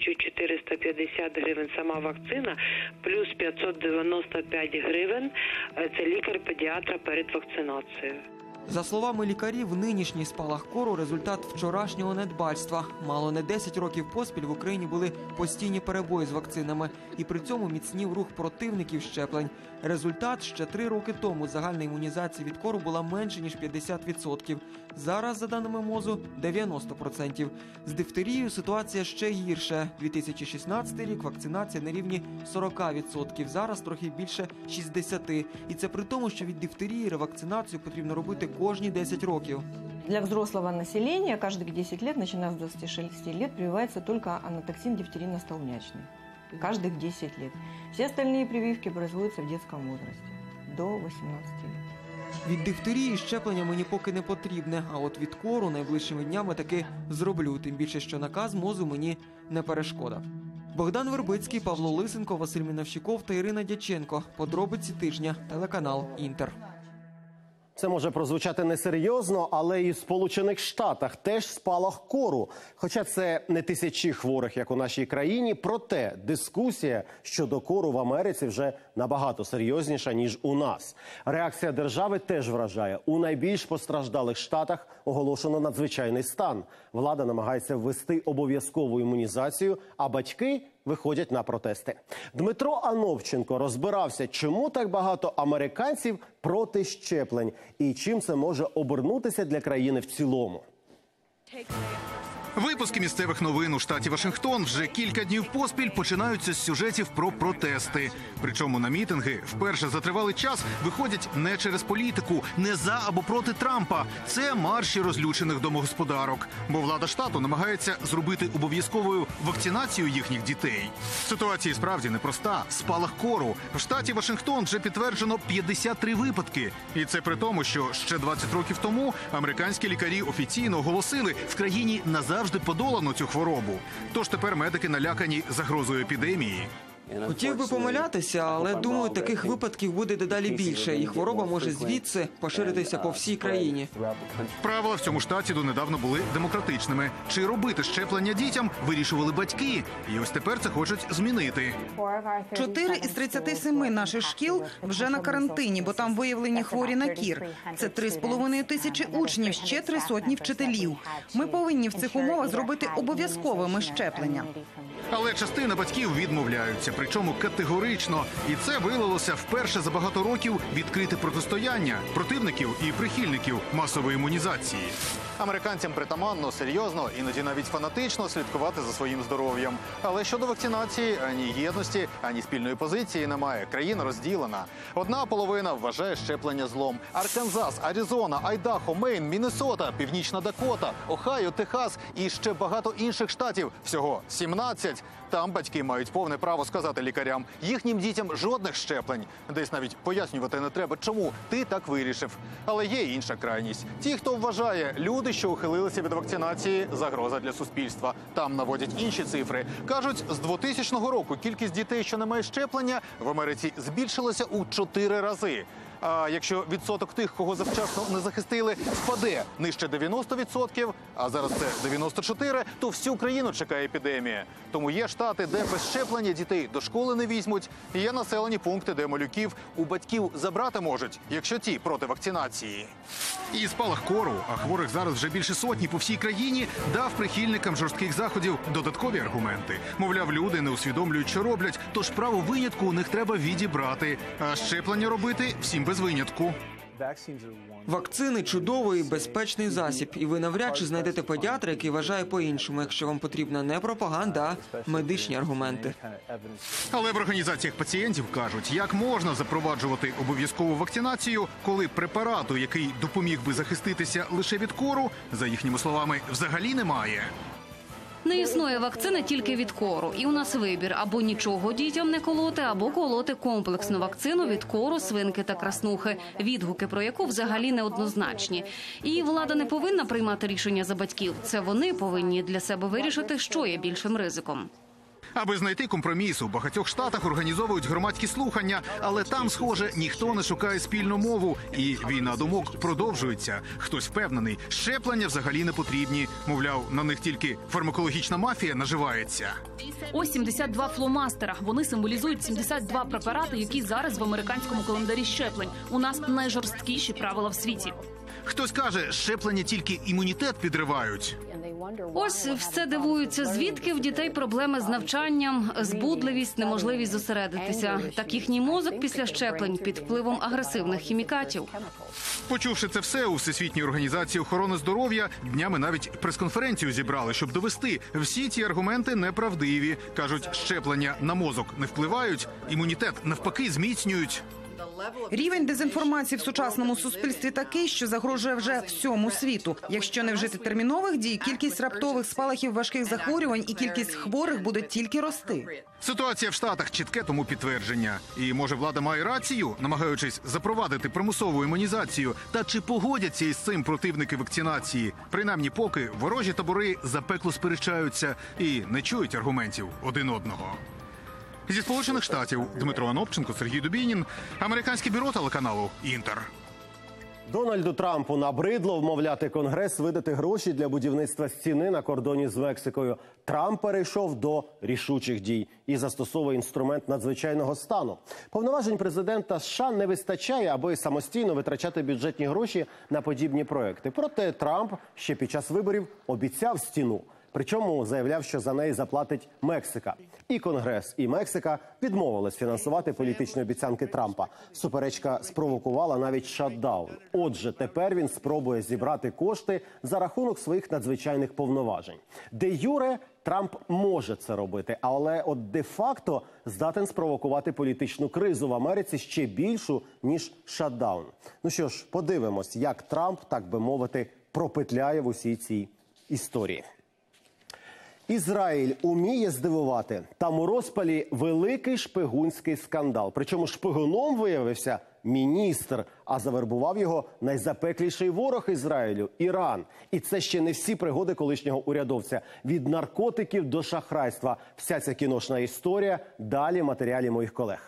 1450 гривень сама вакцина, плюс 595 гривень – це лікар-педіатра перед вакцинацією.
За словами лікарів, нинішній спалах кору – результат вчорашнього недбальства. Мало не 10 років поспіль в Україні були постійні перебої з вакцинами. І при цьому міцнів рух противників щеплень. Результат – ще 3 роки тому загальна імунізація від кору була менше, ніж 50%. Зараз, за даними МОЗу, 90%. З дифтерією ситуація ще гірше. 2016 рік вакцинація на рівні 40%. Зараз трохи більше 60%. І це при тому, що від дифтерії ревакцинацію потрібно робити кожні 10 років.
Для взрослого населения каждые 10 лет, начиная с 26 лет, прививается только анатоксин дифтерино-столбнячный. Каждых 10 лет. Все остальные прививки производятся в детском возрасте, до 18 лет.
Від дифтерії щеплення мені поки не потрібне, а от від кору найближчими днями таки зроблю, тим більше, що наказ МОЗу мені не перешкода. Богдан Вербицький, Павло Лисенко, Василь Міновщиков та Ірина Дяченко. Подробиці тижня. Телеканал «Інтер».
Це може прозвучати несерйозно, але і в Сполучених Штатах теж спалах кору. Хоча це не тисячі хворих, як у нашій країні, проте дискусія щодо кору в Америці вже набагато серйозніша, ніж у нас. Реакція держави теж вражає. У найбільш постраждалих штатах оголошено надзвичайний стан. Влада намагається ввести обов'язкову імунізацію, а батьки виходять на протести. Дмитро Ановченко розбирався, чому так багато американців проти щеплень і чим це може обернутися для країни в цілому.
Випуски місцевих новин у штаті Вашингтон вже кілька днів поспіль починаються з сюжетів про протести. Причому на мітинги вперше за тривалий час виходять не через політику, не за або проти Трампа. Це марші розлючених домогосподарок. Бо влада штату намагається зробити обов'язковою вакцинацію їхніх дітей. Ситуація справді непроста. Спалах кору. В штаті Вашингтон вже підтверджено 53 випадки. І це при тому, що ще 20 років тому американські лікарі офіційно оголосили, в країні назавжди подолано цю хворобу. Тож тепер медики налякані загрозою епідемії.
Хотів би помилятися, але думаю, таких випадків буде дедалі більше, і хвороба може звідси поширитися по всій країні.
Правила в цьому штаті донедавна були демократичними. Чи робити щеплення дітям вирішували батьки. І ось тепер це хочуть змінити.
4 із 37 наших шкіл вже на карантині, бо там виявлені хворі на кір. Це 3,5 тисячі учнів, ще 300 вчителів. Ми повинні в цих умовах зробити обов'язковими щеплення.
Але частина батьків відмовляються, причому категорично. І це вилилося вперше за багато років відкрите протистояння противників і прихильників масової імунізації.
Американцям притаманно, серйозно, іноді навіть фанатично слідкувати за своїм здоров'ям. Але щодо вакцинації ані єдності, ані спільної позиції немає. Країна розділена. Одна половина вважає щеплення злом. Арканзас, Аризона, Айдахо, Мейн, Міннесота, Північна Дакота, Ohio, Техас і ще багато інших штатів. Всього 17. Там батьки мають повне право сказати лікарям, їхнім дітям жодних щеплень. Десь навіть пояснювати не треба, чому ти так вирішив. Але є й інша крайність. Ті, хто вважає, люди, що ухилилися від вакцинації, загроза для суспільства. Там наводять інші цифри. Кажуть, з 2000 року кількість дітей, що не мають щеплення, в Америці збільшилася у 4 рази. А якщо відсоток тих, кого завчасно не захистили, впаде нижче 90%, а зараз це 94%, то всю країну чекає епідемія. Тому є штати, де без щеплення дітей до школи не візьмуть. Є населені пункти, де малюків у батьків забрати можуть, якщо ті проти вакцинації.
І спалах кору, а хворих зараз вже більше сотні по всій країні, дав прихильникам жорстких заходів додаткові аргументи. Мовляв, люди не усвідомлюють, що роблять, тож право винятку у них треба відібрати. А щеплення робити всім без винятку.
Вакцини – чудовий і безпечний засіб. І ви навряд чи знайдете педіатра, який вважає по-іншому, якщо вам потрібна не пропаганда, а медичні аргументи.
Але в організаціях пацієнтів кажуть, як можна запроваджувати обов'язкову вакцинацію, коли препарату, який допоміг би захиститися лише від кору, за їхніми словами, взагалі немає.
Не існує вакцини тільки від кору. І у нас вибір – або нічого дітям не колоти, або колоти комплексну вакцину від кору, свинки та краснухи, відгуки про яку взагалі неоднозначні. І влада не повинна приймати рішення за батьків. Це вони повинні для себе вирішити, що є більшим ризиком.
Аби знайти компроміс, у багатьох штатах організовують громадські слухання, але там, схоже, ніхто не шукає спільну мову. І війна думок продовжується. Хтось впевнений, щеплення взагалі не потрібні. Мовляв, на них тільки фармакологічна мафія наживається.
Ось 72 фломастера. Вони символізують 72 препарати, які зараз в американському календарі щеплень. У нас найжорсткіші правила в світі.
Хтось каже, щеплення тільки імунітет підривають.
Ось все дивуються, звідки в дітей проблеми з навчанням, збудливість, неможливість зосередитися. Так їхній мозок після щеплень під впливом агресивних хімікатів.
Почувши це все, у Всесвітній організації охорони здоров'я днями навіть прес-конференцію зібрали, щоб довести, всі ці аргументи неправдиві. Кажуть, щеплення на мозок не впливають, імунітет навпаки зміцнюють.
Рівень дезінформації в сучасному суспільстві такий, що загрожує вже всьому світу. Якщо не вжити термінових дій, кількість раптових спалахів важких захворювань і кількість хворих буде тільки рости.
Ситуація в Штатах чітке тому підтвердження. І, може, влада має рацію, намагаючись запровадити примусову імунізацію? Та чи погодяться із цим противники вакцинації? Принаймні, поки ворожі табори запекло сперечаються і не чують аргументів один одного. Зі Сполучених Штатів Дмитро Анопченко, Сергій Дубінін, американське бюро телеканалу «Інтер».
Дональду Трампу набридло вмовляти Конгрес видати гроші для будівництва стіни на кордоні з Мексикою. Трамп перейшов до рішучих дій і застосовує інструмент надзвичайного стану. Повноважень президента США не вистачає, аби самостійно витрачати бюджетні гроші на подібні проекти. Проте Трамп ще під час виборів обіцяв стіну. Причому заявляв, що за неї заплатить Мексика. І Конгрес, і Мексика відмовились фінансувати політичні обіцянки Трампа. Суперечка спровокувала навіть шатдаун. Отже, тепер він спробує зібрати кошти за рахунок своїх надзвичайних повноважень. Де-юре Трамп може це робити, але от де-факто здатен спровокувати політичну кризу в Америці ще більшу, ніж шатдаун. Ну що ж, подивимось, як Трамп, так би мовити, пропетляє в усій цій історії. Ізраїль уміє здивувати. Там у розпалі великий шпигунський скандал. Причому шпигуном виявився міністр, а завербував його найзапекліший ворог Ізраїлю – Іран. І це ще не всі пригоди колишнього урядовця. Від наркотиків до шахрайства. Вся ця кіношна історія далі в матеріалі моїх колег.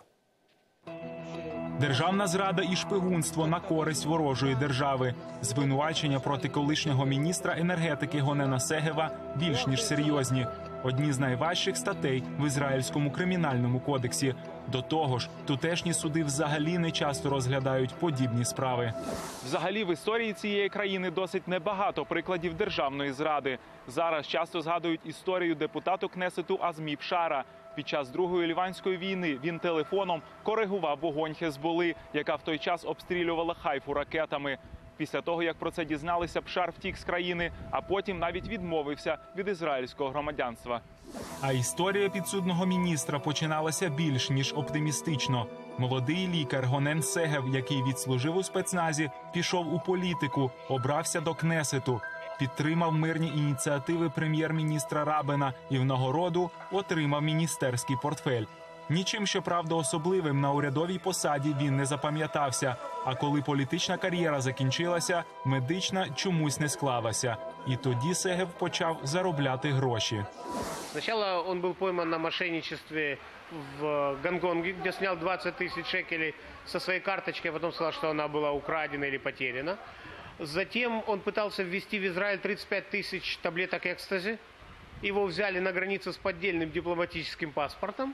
Державна зрада і шпигунство на користь ворожої держави. Звинувачення проти колишнього міністра енергетики Гонена Сегева більш ніж серйозні. Одні з найважчих статей в ізраїльському кримінальному кодексі. До того ж, тутешні суди взагалі не часто розглядають подібні справи. Взагалі в історії цієї країни досить небагато прикладів державної зради. Зараз часто згадують історію депутату Кнесету Азмі Бшара. Під час Другої Ліванської війни він телефоном коригував вогонь Хезболи, яка в той час обстрілювала Хайфу ракетами. Після того, як про це дізналися, Бшар втік з країни, а потім навіть відмовився від ізраїльського громадянства. А історія підсудного міністра починалася більш ніж оптимістично. Молодий лікар Гонен Сегев, який відслужив у спецназі, пішов у політику, обрався до Кнесету, підтримав мирні ініціативи прем'єр-міністра Рабина і в нагороду отримав міністерський портфель. Нічим, щоправда, особливим на урядовій посаді він не запам'ятався. А коли політична кар'єра закінчилася, медична чомусь не склалася. І тоді Сегев почав заробляти гроші.
Спочатку він був пойман на мошенничестві в Гонконге, де зняв 20 тисяч шекелей зі своєї карточки, а потім сказав, що вона була украдена або потеряна. Затем он пытался ввести в Израиль 35 тысяч таблеток экстази. Его взяли на границе с поддельным дипломатическим паспортом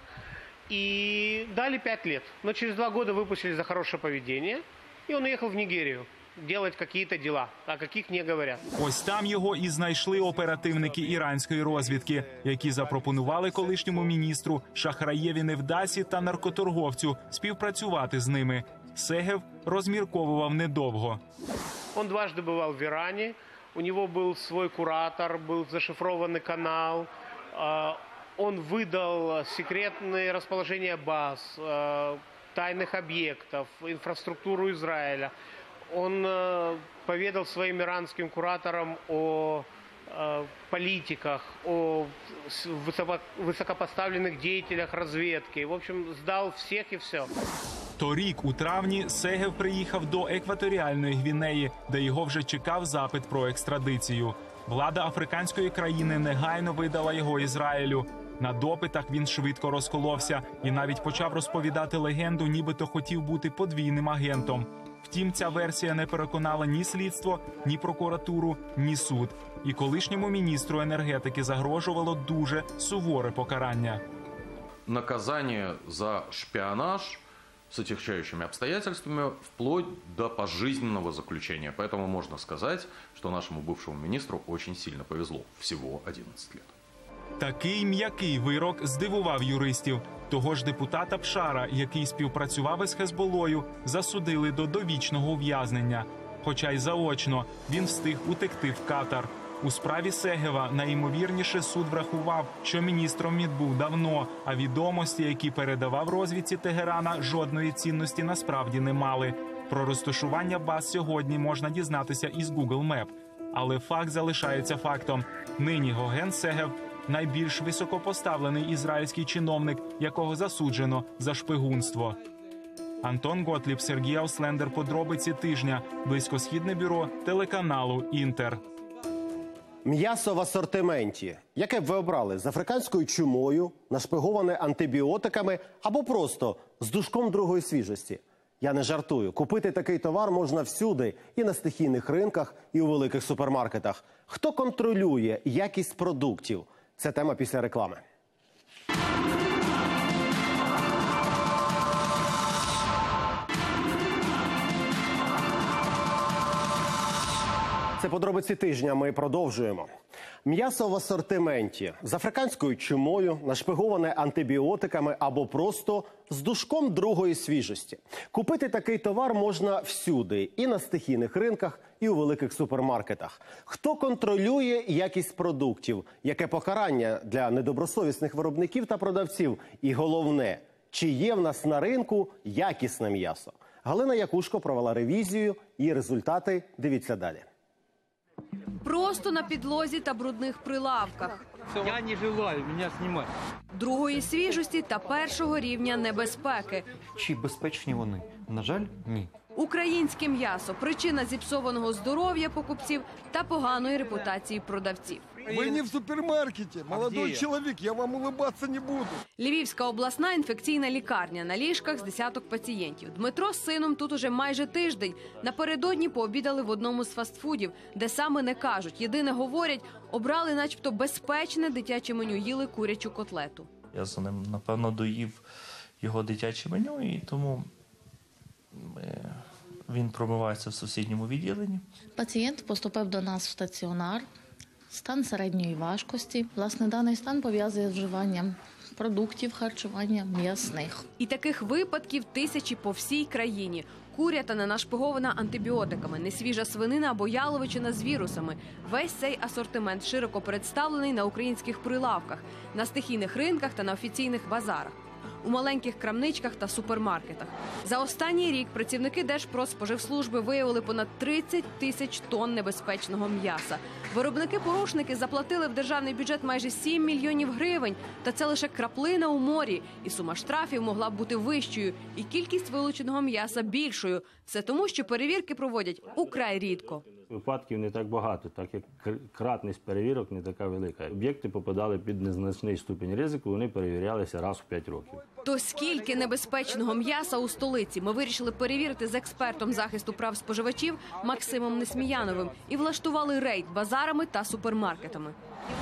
и дали 5 лет. Но через 2 года выпустили за хорошее поведение, и он уехал в Нигерию делать какие-то дела, о каких не говорят.
Ось там його і знайшли оперативники іранської розвідки, які запропонували колишньому міністру, шахраєві Невдасі та наркоторговцю співпрацювати з ними. Сегев розмірковував недовго.
Он дважды бывал в Иране, у него был свой куратор, был зашифрованный канал, он выдал секретные расположения баз, тайных объектов, инфраструктуру Израиля. Он поведал своим иранским кураторам о политиках, о высокопоставленных деятелях разведки. В общем, сдал всех и все.
Торік, у травні, Сегев приїхав до екваторіальної Гвінеї, де його вже чекав запит про екстрадицію. Влада африканської країни негайно видала його Ізраїлю. На допитах він швидко розколовся і навіть почав розповідати легенду, нібито хотів бути подвійним агентом. Втім, ця версія не переконала ні слідство, ні прокуратуру, ні суд. І колишньому міністру енергетики загрожувало дуже суворе покарання.
Наказание за шпионаж с отягчающими обстоятельствами вплоть до пожизненного заключения. Поэтому можно сказать, что нашему бывшему министру очень сильно повезло. Всего 11 лет.
Такий м'який вирок здивував юристів. Того ж депутата Бшара, який співпрацював із Хезболою, засудили до довічного ув'язнення. Хоча й заочно він встиг утекти в Катар. У справі Сегева найімовірніше суд врахував, що міністром він був давно, а відомості, які передавав розвідці Тегерана, жодної цінності насправді не мали. Про розташування баз сьогодні можна дізнатися із Google Map. Але факт залишається фактом. Нині Гоген Сегев – найбільш високопоставлений ізраїльський чиновник, якого засуджено за шпигунство. Антон Готліб, Сергій Ауслендер. Подробиці тижня. Близькосхідне бюро телеканалу «Інтер».
М'ясо в асортименті. Яке б ви обрали? З африканською чумою, нашпиговане антибіотиками або просто з душком другої свіжості? Я не жартую. Купити такий товар можна всюди. І на стихійних ринках, і у великих супермаркетах. Хто контролює якість продуктів? Це тема після реклами. Це подробиці тижня. Ми продовжуємо. М'ясо в асортименті. З африканською чумою, нашпиговане антибіотиками або просто з душком другої свіжості. Купити такий товар можна всюди. І на стихійних ринках, і у великих супермаркетах. Хто контролює якість продуктів? Яке покарання для недобросовісних виробників та продавців? І головне, чи є в нас на ринку якісне м'ясо? Галина Якушко провела ревізію, і результати дивіться далі.
Просто на підлозі та брудних прилавках.
Я не желаю, мене знімати.
Другої свіжості та першого рівня небезпеки.
Чи безпечні вони? На жаль, ні.
Українське м'ясо – причина зіпсованого здоров'я покупців та поганої репутації продавців.
Ви не в супермаркеті, молодий чоловік, я вам улыбатися не буду.
Львівська обласна інфекційна лікарня. На ліжках з десяток пацієнтів. Дмитро з сином тут уже майже тиждень. Напередодні пообідали в одному з фастфудів, де саме не кажуть. Єдине говорять, обрали начебто безпечне дитяче меню, їли курячу котлету.
Я за ним, напевно, доїв його дитяче меню, і тому він промивається в сусідньому відділенні.
Пацієнт поступив до нас в стаціонар. Стан середньої важкості. Власне, даний стан пов'язує з вживанням продуктів харчування м'ясних.
І таких випадків тисячі по всій країні. Курятина нашпигована антибіотиками, несвіжа свинина або яловичина з вірусами. Весь цей асортимент широко представлений на українських прилавках, на стихійних ринках та на офіційних базарах. У маленьких крамничках та супермаркетах. За останній рік працівники Держпродспоживслужби виявили понад 30 тисяч тонн небезпечного м'яса. Виробники-порушники заплатили в державний бюджет майже 7 мільйонів гривень. Та це лише краплина у морі. І сума штрафів могла б бути вищою, і кількість вилученого м'яса більшою. Все тому, що перевірки проводять украй рідко.
Випадків не так багато, так як кратність перевірок не така велика. Об'єкти попадали під незначний ступінь ризику, вони перевірялися раз в 5 років.
То скільки небезпечного м'яса у столиці ми вирішили перевірити з експертом захисту прав споживачів Максимом Несміяновим і влаштували рейд базарами та супермаркетами.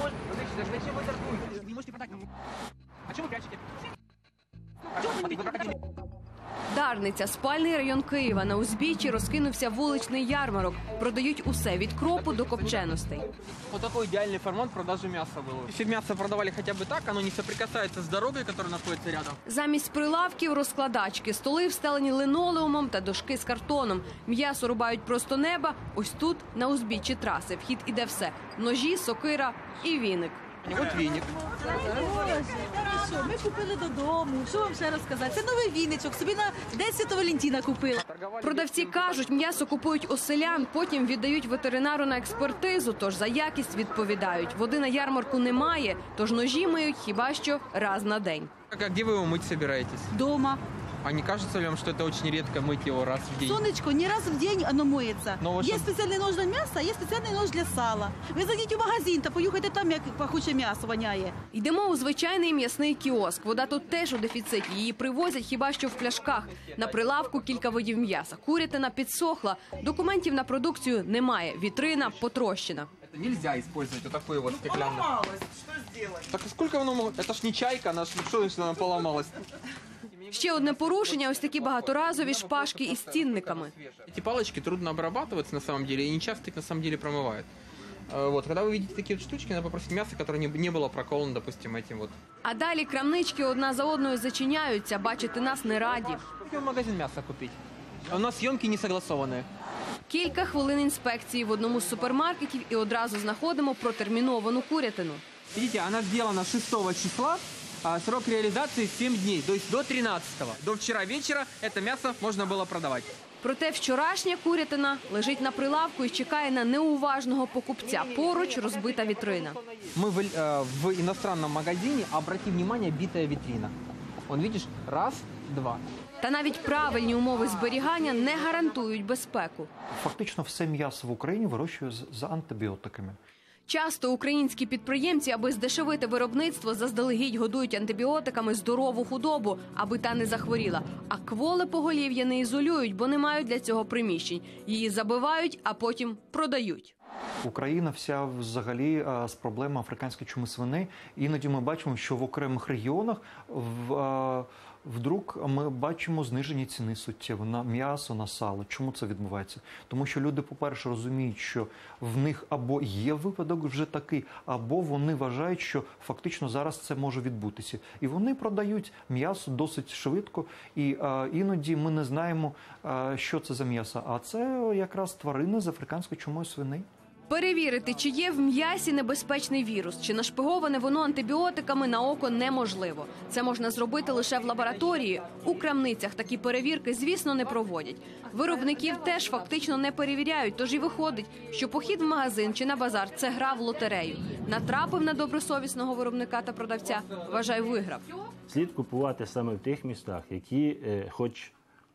Дарниця, спальний район Києва. На узбіччі розкинувся вуличний ярмарок. Продають усе – від кропу до копченостей.
Вот такой идеальный формат продажи мяса был. Если мясо продавали хотя бы так, оно не соприкасается с дорогой, которая находится рядом.
Замість прилавків – розкладачки. Столи встелені линолеумом та дошки з картоном. М'ясо рубають просто неба. Ось тут, на узбіччі траси. Вхід іде все – ножі, сокира і віник.
От віник.
Ми купили додому. Що вам ще розказати? Це новий віничок. Собі на День Святого Валентина купила.
Продавці кажуть, м'ясо купують у селян, потім віддають ветеринару на експертизу, тож за якість відповідають. Води на ярмарку немає, тож ножі миють хіба що раз на день.
А де ви його мити збираєтесь?
Дома.
А не кажется ли вам, что это очень редко мыть его раз в день?
Сонечко, не раз в день оно моется. Є спеціальний нож для м'яса, а є спеціальний нож для сала. Ви зайдіть у магазин та понюхайте там, як пахуче м'ясо воняє.
Йдемо у звичайний м'ясний кіоск. Вода тут теж у дефіциті. Її привозять хіба що в пляшках. На прилавку кілька видів м'яса. Курятина підсохла. Документів на продукцію немає. Вітрина потрощена.
Нельзя использовать вот такой вот стеклянный. Поломалось, что сделать? Так сколько воно могло? Это ж не чайка, она ж что она поломалась.
Ще одне порушення – ось такі багаторазові шпажки із цінниками.
Эти палочки трудно обрабатываться на самом деле, и не часто их на самом деле промывают. Вот, когда вы видите такие вот штучки, надо попросить мясо, которое не было проколоно, допустим, этим вот.
А далі крамнички одна за одною зачиняються, бачити нас не раді.
Хотел в магазин мясо купить. А у нас съемки не согласованные.
Кілька хвилин інспекції в одному з супермаркетів і одразу знаходимо протерміновану курятину.
Видите, она сделана 6 числа, а срок реализации 7 дней, то есть до 13-го. До вчера вечера это мясо можно было продавать.
Проте вчорашня курятина лежить на прилавку і чекає на неуважного покупця. Поруч розбита вітрина.
Мы в иностранном магазине, обрати внимание, битая витрина. Вон, видишь, раз, два.
Та навіть правильні умови зберігання не гарантують безпеку.
Фактично все м'ясо в Україні вирощує з антибіотиками.
Часто українські підприємці, аби здешевити виробництво, заздалегідь годують антибіотиками здорову худобу, аби та не захворіла. А кволе поголів'я не ізолюють, бо не мають для цього приміщень. Її забивають, а потім продають.
Україна вся взагалі з проблемою африканської чуми свиней. Іноді ми бачимо, що в окремих регіонах вдруг ми бачимо знижені ціни суттєво на м'ясо, на сало. Чому це відбувається? Тому що люди, по-перше, розуміють, що в них або є випадок вже такий, або вони вважають, що фактично зараз це може відбутися. І вони продають м'ясо досить швидко, і іноді ми не знаємо, що це за м'ясо. А це якраз тварини з африканською чумою свиней.
Перевірити, чи є в м'ясі небезпечний вірус, чи нашпиговане воно антибіотиками, на око неможливо. Це можна зробити лише в лабораторії. У крамницях такі перевірки, звісно, не проводять. Виробників теж фактично не перевіряють, тож і виходить, що похід в магазин чи на базар – це гра в лотерею. Натрапив на добросовісного виробника та продавця, вважай, виграв.
Слід купувати саме в тих містах, які хоч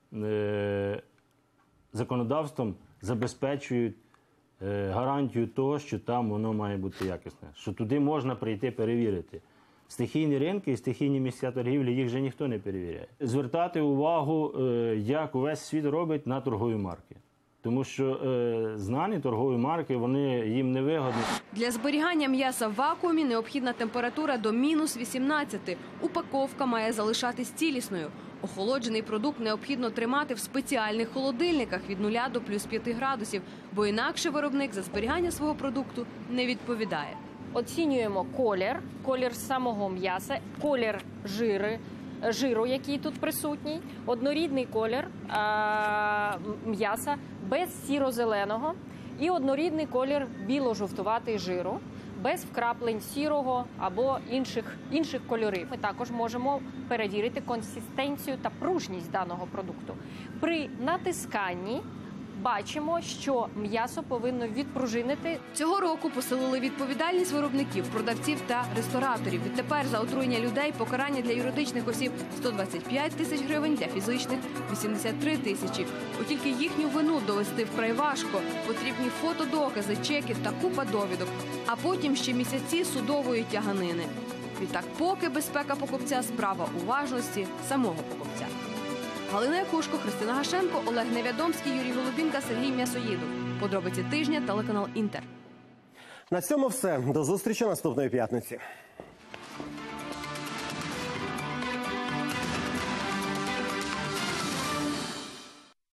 законодавством забезпечують гарантію того, що там воно має бути якісне, що туди можна прийти перевірити. Стихійні ринки і стихійні місця торгівлі, їх вже ніхто не перевіряє. Звертати увагу, як увесь світ робить, на торгові марки. Тому що знані торгові марки, вони їм не вигодні.
Для зберігання м'яса в вакуумі необхідна температура до мінус 18. Упаковка має залишатись цілісною. Охолоджений продукт необхідно тримати в спеціальних холодильниках від 0 до плюс 5 градусів, бо інакше виробник за зберігання свого продукту не відповідає.
Оцінюємо колір самого м'яса, колір жиру, який тут присутній, однорідний колір м'яса без сіро-зеленого і однорідний колір біло-жовтуватий жиру, без вкраплень сірого або інших кольорів. Ми також можемо перевірити консистенцію та пружність даного продукту. При натисканні бачимо, що м'ясо повинно відпружинити.
Цього року посилили відповідальність виробників, продавців та рестораторів. Відтепер за отруєння людей покарання для юридичних осіб 125 тисяч гривень, для фізичних 83 тисячі. От тільки їхню вину довести вкрай важко. Потрібні фотодокази, чеки та купа довідок. А потім ще місяці судової тяганини. Відтак, поки безпека покупця – справа уважності самого покупця. Галина Якушко, Христина Гашенко, Олег Невядомський, Юрій Голубінка, Сергій М'ясоїдов. Подробиці тижня, телеканал «Інтер».
На цьому все. До зустрічі наступної п'ятниці.